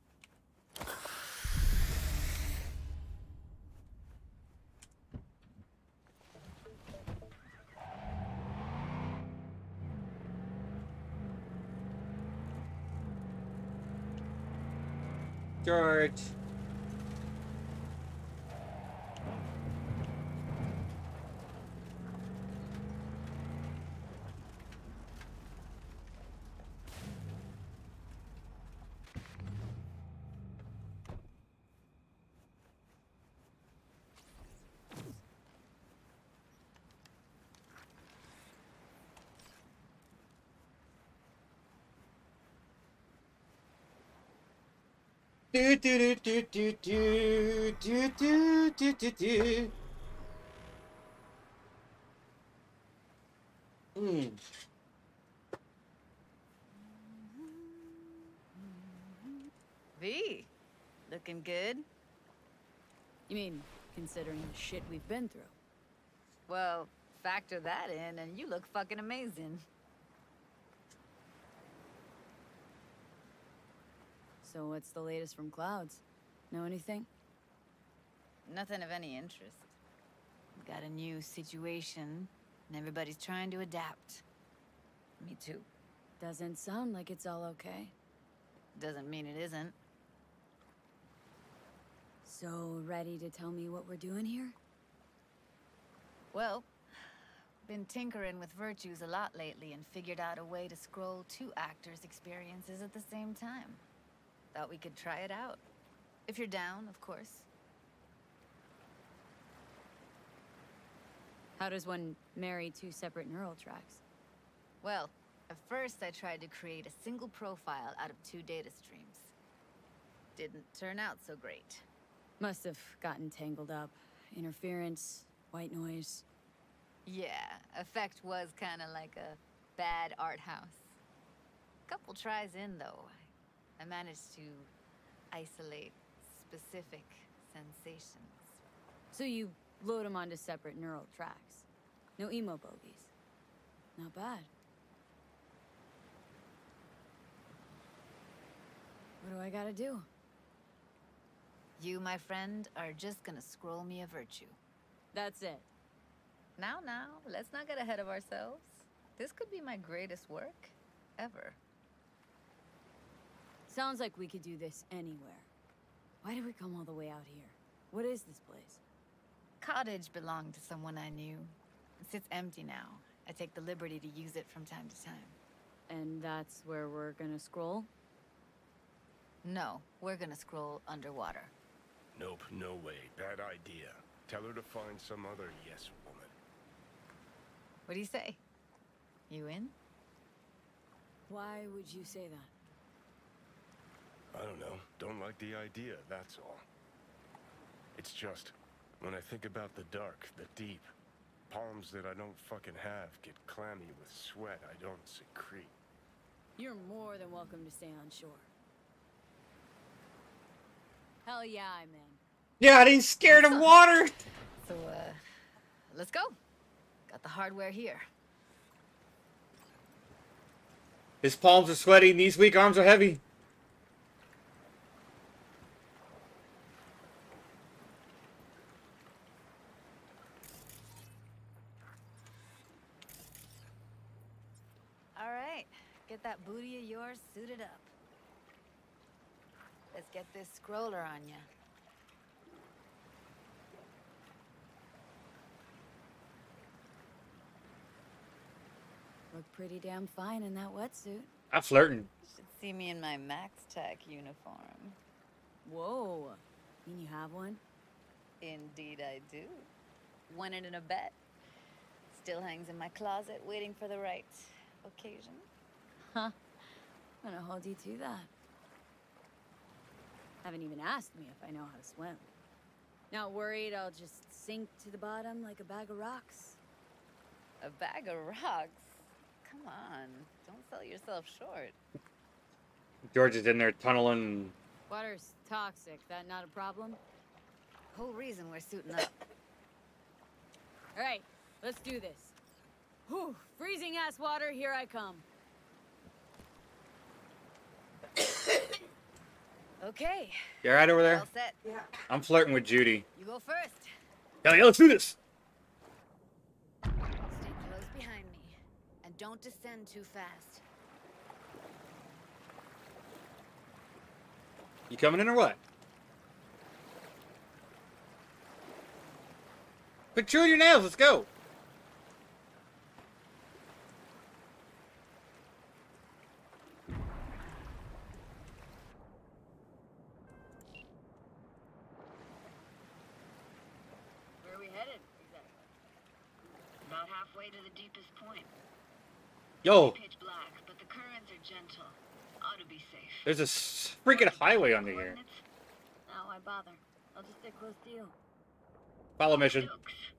George. Do do do do do do do do do do. Hmm. V, looking good? You mean, considering the shit we've been through? Well, factor that in and you look fucking amazing. So what's the latest from Clouds? Know anything? Nothing of any interest. Got a new situation, and everybody's trying to adapt. Me too. Doesn't sound like it's all okay. Doesn't mean it isn't. So, ready to tell me what we're doing here? Well, been tinkering with virtues a lot lately and figured out a way to scroll two actors' experiences at the same time. Thought we could try it out. If you're down, of course. How does one marry two separate neural tracks? Well, at first I tried to create a single profile out of two data streams. Didn't turn out so great. Must have gotten tangled up. Interference, white noise. Yeah, effect was kind of like a bad art house. Couple tries in, though, I managed to isolate specific sensations. So you load them onto separate neural tracks. No emo bogies. Not bad. What do I gotta do? You, my friend, are just gonna scroll me a virtue. That's it. Now, now, let's not get ahead of ourselves. This could be my greatest work ever. Sounds like we could do this anywhere. Why did we come all the way out here? What is this place? Cottage belonged to someone I knew. It sits empty now. I take the liberty to use it from time to time. And that's where we're gonna scroll? No, we're gonna scroll underwater. Nope, no way. Bad idea. Tell her to find some other yes woman. What do you say? You in? Why would you say that? I don't know. Don't like the idea, that's all. It's just, when I think about the dark, the deep, palms that I don't fucking have get clammy with sweat I don't secrete. You're more than welcome to stay on shore. Hell yeah, I'm in. Yeah, I ain't scared of water! So, uh, let's go. Got the hardware here. His palms are sweaty and these weak arms are heavy. All right, get that booty of yours suited up. Let's get this scroller on ya. Look pretty damn fine in that wetsuit. I'm flirting. Should see me in my Max Tech uniform. Whoa. Mean you have one? Indeed I do. Won it in a bet. Still hangs in my closet waiting for the right occasion. Huh. I'm gonna hold you to that. Haven't even asked me if I know how to swim. Not worried I'll just sink to the bottom like a bag of rocks? A bag of rocks? Come on, don't sell yourself short. George is in there tunneling. Water's toxic, that not a problem? Whole reason we're suiting up. Alright, let's do this. Whew, freezing ass water, here I come. Okay. You alright over there? All set. Yeah. I'm flirting with Judy. You go first. Hell yeah, let's do this! Stay close behind me. And don't descend too fast. You coming in or what? Quit chewing your nails, let's go! Where are we headed, exactly? About halfway to the deepest point. Yo! Pitch black, but the currents are gentle. Ought to be safe. There's a s- freaking highway under here. No, why bother? I'll just stay close to you. Follow mission.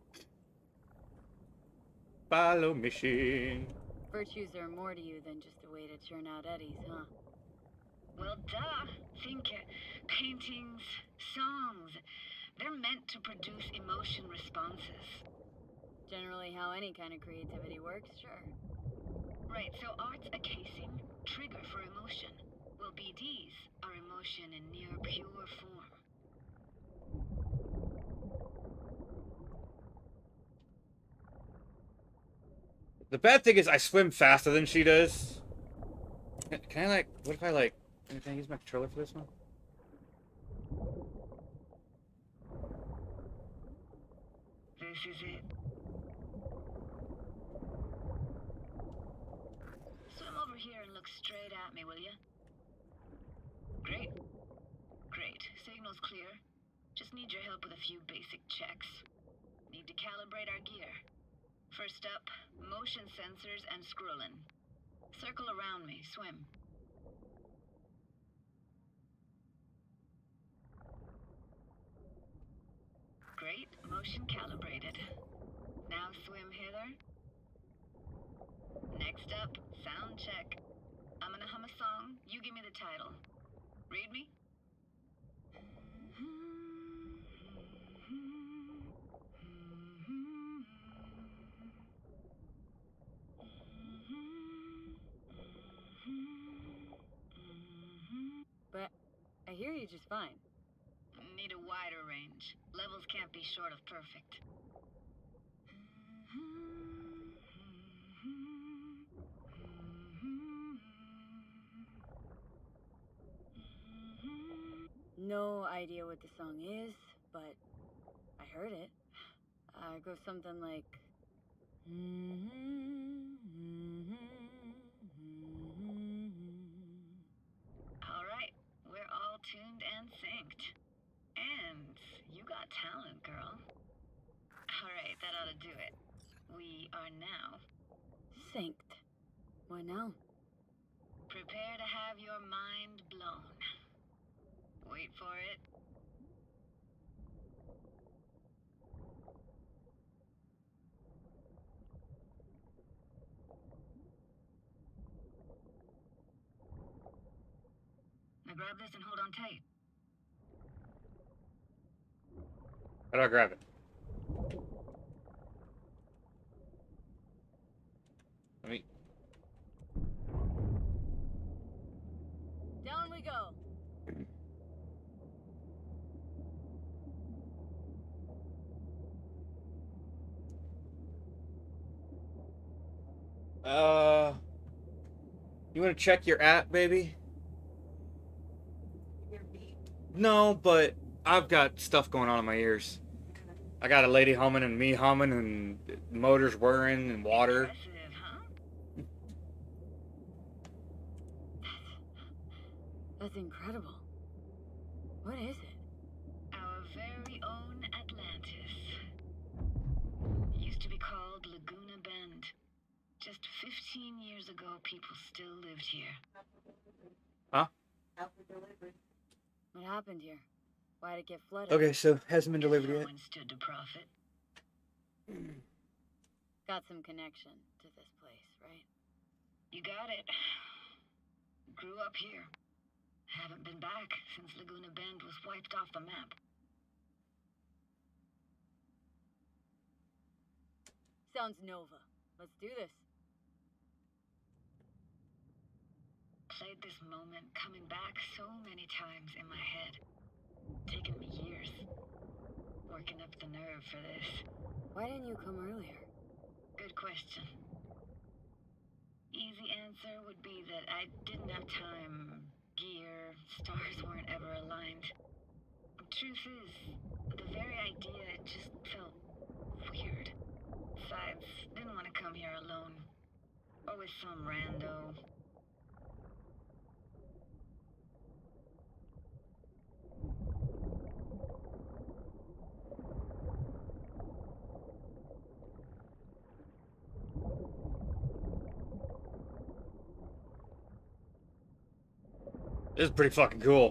Follow mission. Virtues are more to you than just a way to churn out eddies, huh? Well, duh. Think uh, paintings, songs. They're meant to produce emotion responses. Generally how any kind of creativity works, sure. Right, so art's a casing, trigger for emotion. Well, B Ds are emotion in near pure form. The bad thing is I swim faster than she does. Can, can I like, what if I like, can I use my controller for this one? This is it. Swim over here and look straight at me, will you? Great. Great. Signal's clear. Just need your help with a few basic checks. Need to calibrate our gear. First up, motion sensors and scrolling. Circle around me. Swim. Great. Motion calibrated. Now swim hither. Next up, sound check. I'm gonna hum a song. You give me the title. Read me? But I hear you just fine. Need a wider range. Levels can't be short of perfect. No idea what the song is, but I heard it. Uh, it goes something like... All right, we're all tuned and synced. And you got talent, girl. All right, that ought to do it. We are now synced. What now? Prepare to have your mind blown. Wait for it. Now grab this and hold on tight. How do I grab it? Let me... Down we go. Uh... You want to check your app, baby? No, but I've got stuff going on in my ears. I got a lady humming and me humming and motors whirring and water. That's incredible. What is it? Our very own Atlantis. Used to be called Laguna Bend. Just fifteen years ago, people still lived here. Huh? What happened here? Why'd it get flooded? Okay, so hasn't been delivered yet. Someone stood to profit. Got some connection to this place, right? You got it. Grew up here. Haven't been back since Laguna Bend was wiped off the map. Sounds Nova. Let's do this. Played this moment coming back so many times in my head. Taken me years. Working up the nerve for this. Why didn't you come earlier? Good question. Easy answer would be that I didn't have time. Gear, stars weren't ever aligned. Truth is, the very idea, it just felt weird. Besides, didn't want to come here alone. Or with some rando. This is pretty fucking cool.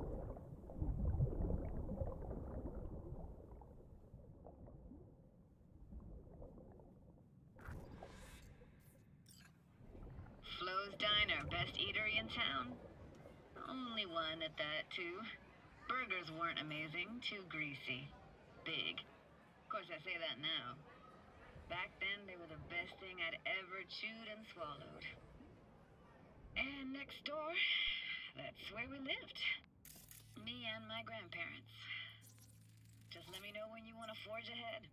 Flo's Diner, best eatery in town? Only one at that, too. Burgers weren't amazing, too greasy. Big. Of course, I say that now. Back then, they were the best thing I'd ever chewed and swallowed. And next door, That's where we lived. Me and my grandparents. Just let me know when you want to forge ahead.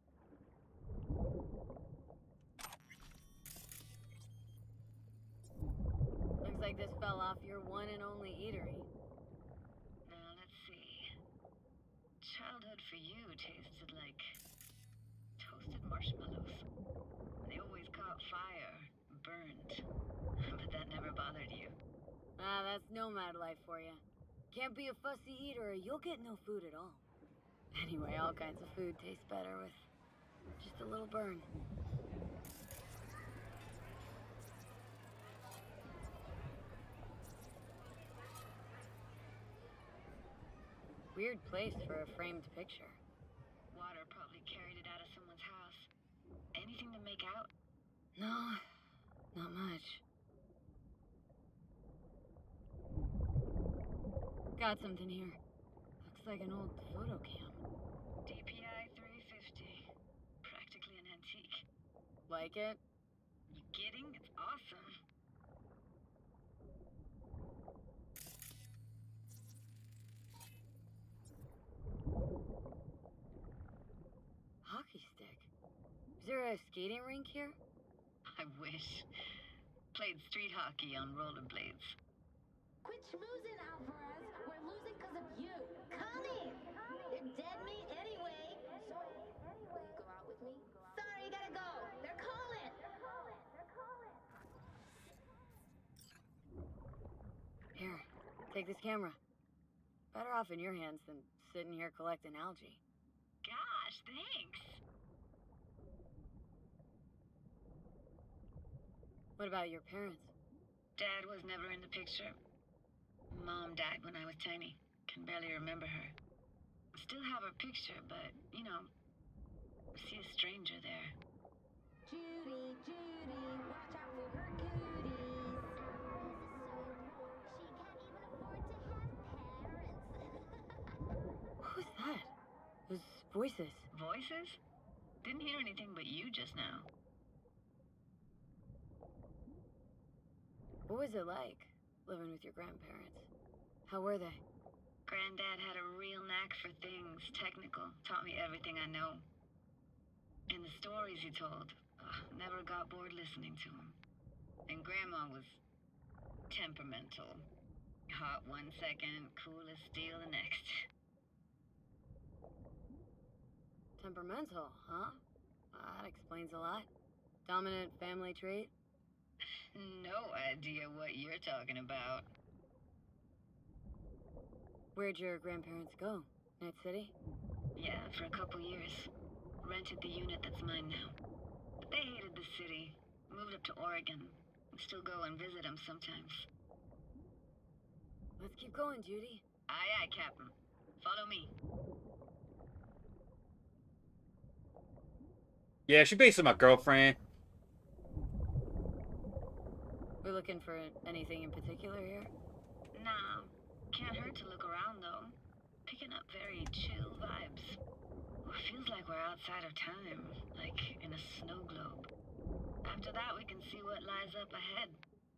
Looks like this fell off your one and only eatery. Now, let's see. Childhood for you tasted like toasted marshmallows. They always caught fire, burned. But that never bothered you. Ah, that's nomad life for you. Can't be a fussy eater or you'll get no food at all. Anyway, all kinds of food taste better with just a little burn. Weird place for a framed picture. Water probably carried it out of someone's house. Anything to make out? No, not much. Got something here. Looks like an old photo cam. D P I three fifty. Practically an antique. Like it? You kidding? It's awesome. Hockey stick. Is there a skating rink here? I wish. Played street hockey on rollerblades. Quit schmoozing, Alvarez. We're losing because of you. Connie! They're dead meat anyway. So, will you go out with me? Sorry, gotta go. They're calling. They're calling. They're calling. Here, take this camera. Better off in your hands than sitting here collecting algae. Gosh, thanks. What about your parents? Dad was never in the picture. Mom died when I was tiny. Can barely remember her. Still have her picture, but, you know, see a stranger there. Judy, Judy, watch out for her cooties. Who's that? Those voices. Voices? Didn't hear anything but you just now. What was it like, living with your grandparents? How were they? Granddad had a real knack for things technical. Taught me everything I know. And the stories he told, ugh, never got bored listening to him. And Grandma was temperamental. Hot one second, cool as steel the next. Temperamental, huh? That explains a lot. Dominant family trait? No idea what you're talking about. Where'd your grandparents go? Night City? Yeah, for a couple years. Rented the unit that's mine now. But they hated the city. Moved up to Oregon. Still go and visit them sometimes. Let's keep going, Judy. Aye, aye, Captain. Follow me. Yeah, she basically my girlfriend. We're looking for anything in particular here? Nah. Can't hurt to look around, though. Picking up very chill vibes. Feels like we're outside of time, like in a snow globe. After that, we can see what lies up ahead.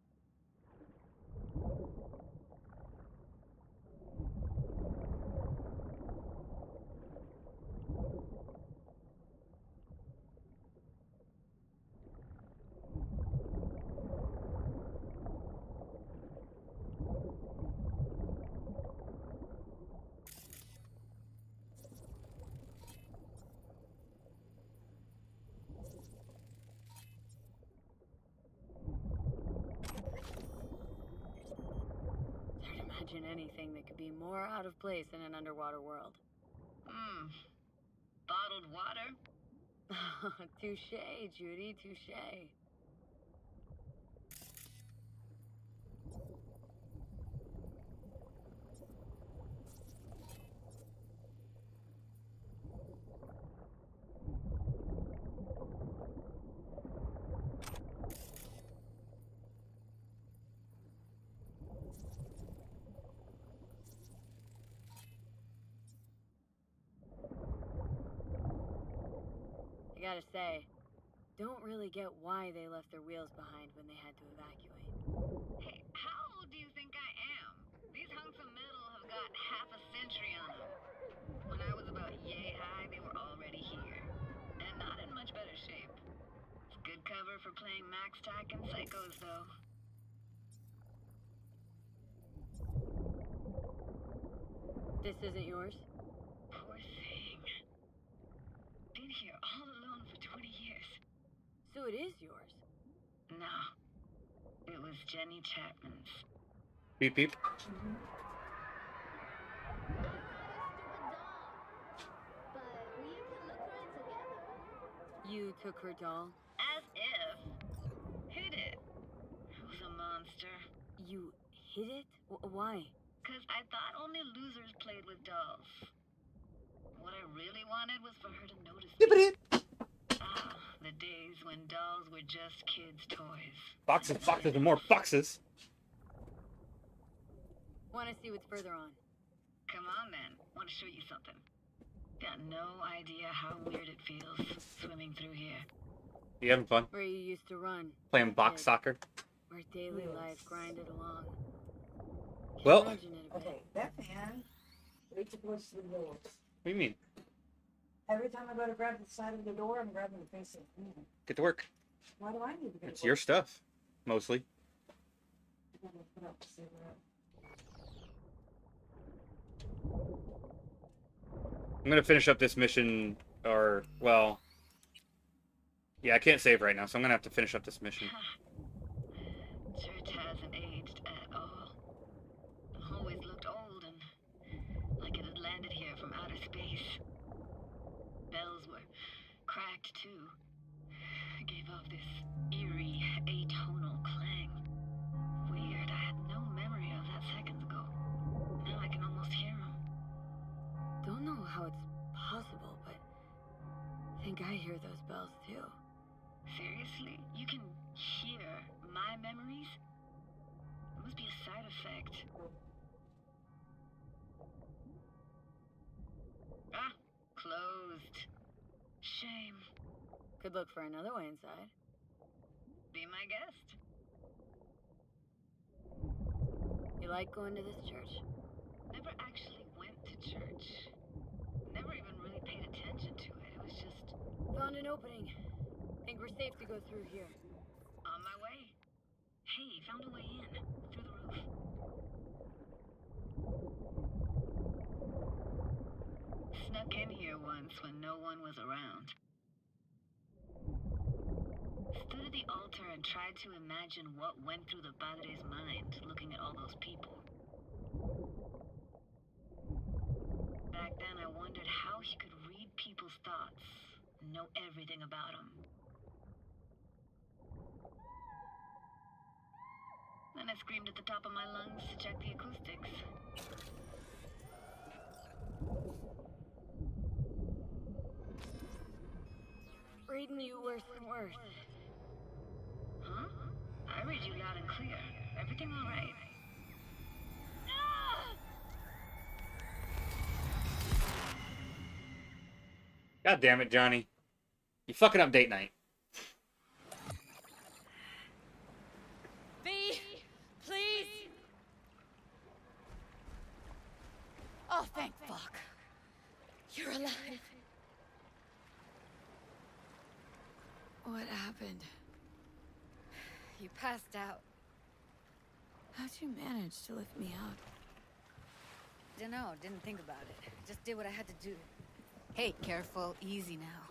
Imagine anything that could be more out of place in an underwater world. Hmm. Bottled water? Touche, Judy, touche. I gotta say, don't really get why they left their wheels behind when they had to evacuate. Hey, how old do you think I am? hunks of metal have got half a century on them. When I was about yay high, they were already here. And not in much better shape. It's good cover for playing Max Tack and Psychos, though. This isn't yours? Poor thing. Been here all alone for twenty years. So it is yours? No. It was Jenny Chapman's. Beep beep. You took her doll? As if. Hid it. Who's a monster? You hid it? W- why? Because I thought only losers played with dolls. What I really wanted was for her to notice me. Ah, the days when dolls were just kids' toys. Boxes, boxes, and more boxes. Want to see what's further on? Come on then. Want to show you something. Got no idea how weird it feels swimming through here. You having fun? Where you used to run. Playing box soccer? Where daily life grinded along. Well, Imagine it a bit. Okay, that man reaches towards the doors. what do you mean? Every time I go to grab the side of the door, I'm grabbing the face of the man. Get to work. Why do I need to get It's to your work? stuff, mostly. I'm gonna put up the cigarette. I'm gonna finish up this mission, or, well... Yeah, I can't save right now, so I'm gonna have to finish up this mission. Church hasn't aged at all. Always looked old and like it had landed here from outer space. Bells were cracked too. Gave off this eerie, atonal clang. Weird, I had no memory of that seconds ago. Now I can almost hear them. Don't know how it's possible, but I think I hear those bells too. Seriously? You can hear my memories? It must be a side effect. Ah, closed. Shame. Could look for another way inside. Be my guest. You like going to this church? Never actually went to church. Never even really paid attention to it. It was just Found an opening. Think we're safe to go through here. on my way. Hey, found a way in. Through the roof. Snuck in here once when no one was around. Stood at the altar and tried to imagine what went through the padre's mind looking at all those people. Back then I wondered how he could read people's thoughts, know everything about them. Then I screamed at the top of my lungs to check the acoustics. Reading you worse and worse. Huh? I read you loud and clear. Everything all right? God damn it, Johnny. You fucking up date night. V, please. Oh, thank fuck. You're alive. What happened? You passed out. How'd you manage to lift me up? Dunno, didn't think about it. Just did what I had to do. Hey, careful, easy now.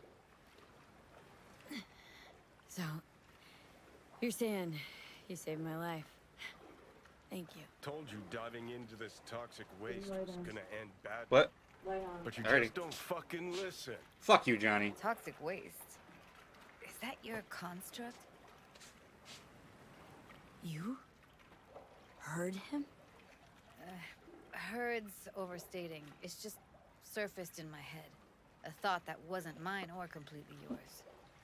So, you're saying you saved my life. Thank you. Told you diving into this toxic waste Right was on. gonna end badly. What? Right on. But you Alrighty. just don't fucking listen. Fuck you, Johnny. Toxic waste. Is that your construct? You? Heard him? Uh, heard's overstating. It's just surfaced in my head. A thought that wasn't mine or completely yours.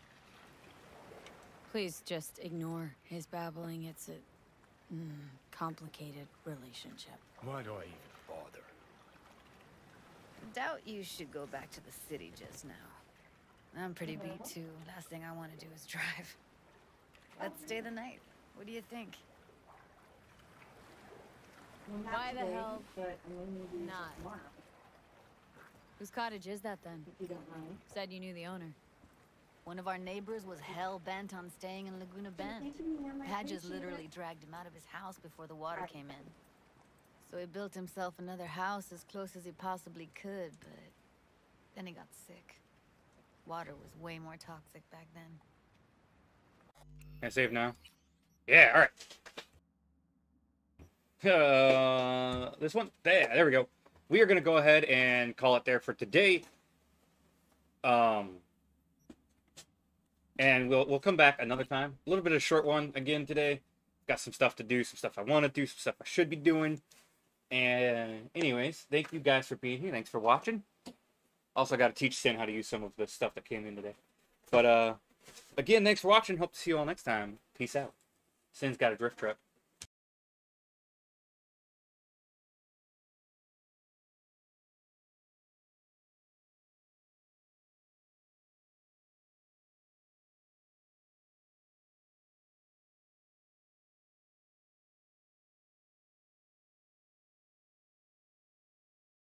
Please just ignore his babbling. It's a mm, complicated relationship. Why do I even bother? Doubt you should go back to the city just now. I'm pretty beat too. Last thing I want to do is drive. Let's stay the night. What do you think? Well, not Why the today, hell but I'm gonna use it not? tomorrow. Whose cottage is that then? If you don't mind. Said you knew the owner. One of our neighbors was hell-bent on staying in Laguna Bend. Padges literally dragged him out of his house before the water came in. So he built himself another house as close as he possibly could, but then he got sick. Water was way more toxic back then. Can I save now? Yeah, alright. Uh, this one? There, there we go. We are going to go ahead and call it there for today. Um, and we'll we'll come back another time. A little bit of a short one again today. Got some stuff to do, some stuff I want to do, some stuff I should be doing. And anyways, thank you guys for being here. Thanks for watching. Also, got to teach Sin how to use some of the stuff that came in today. But uh, again, thanks for watching. Hope to see you all next time. Peace out. Sin's got a drift truck.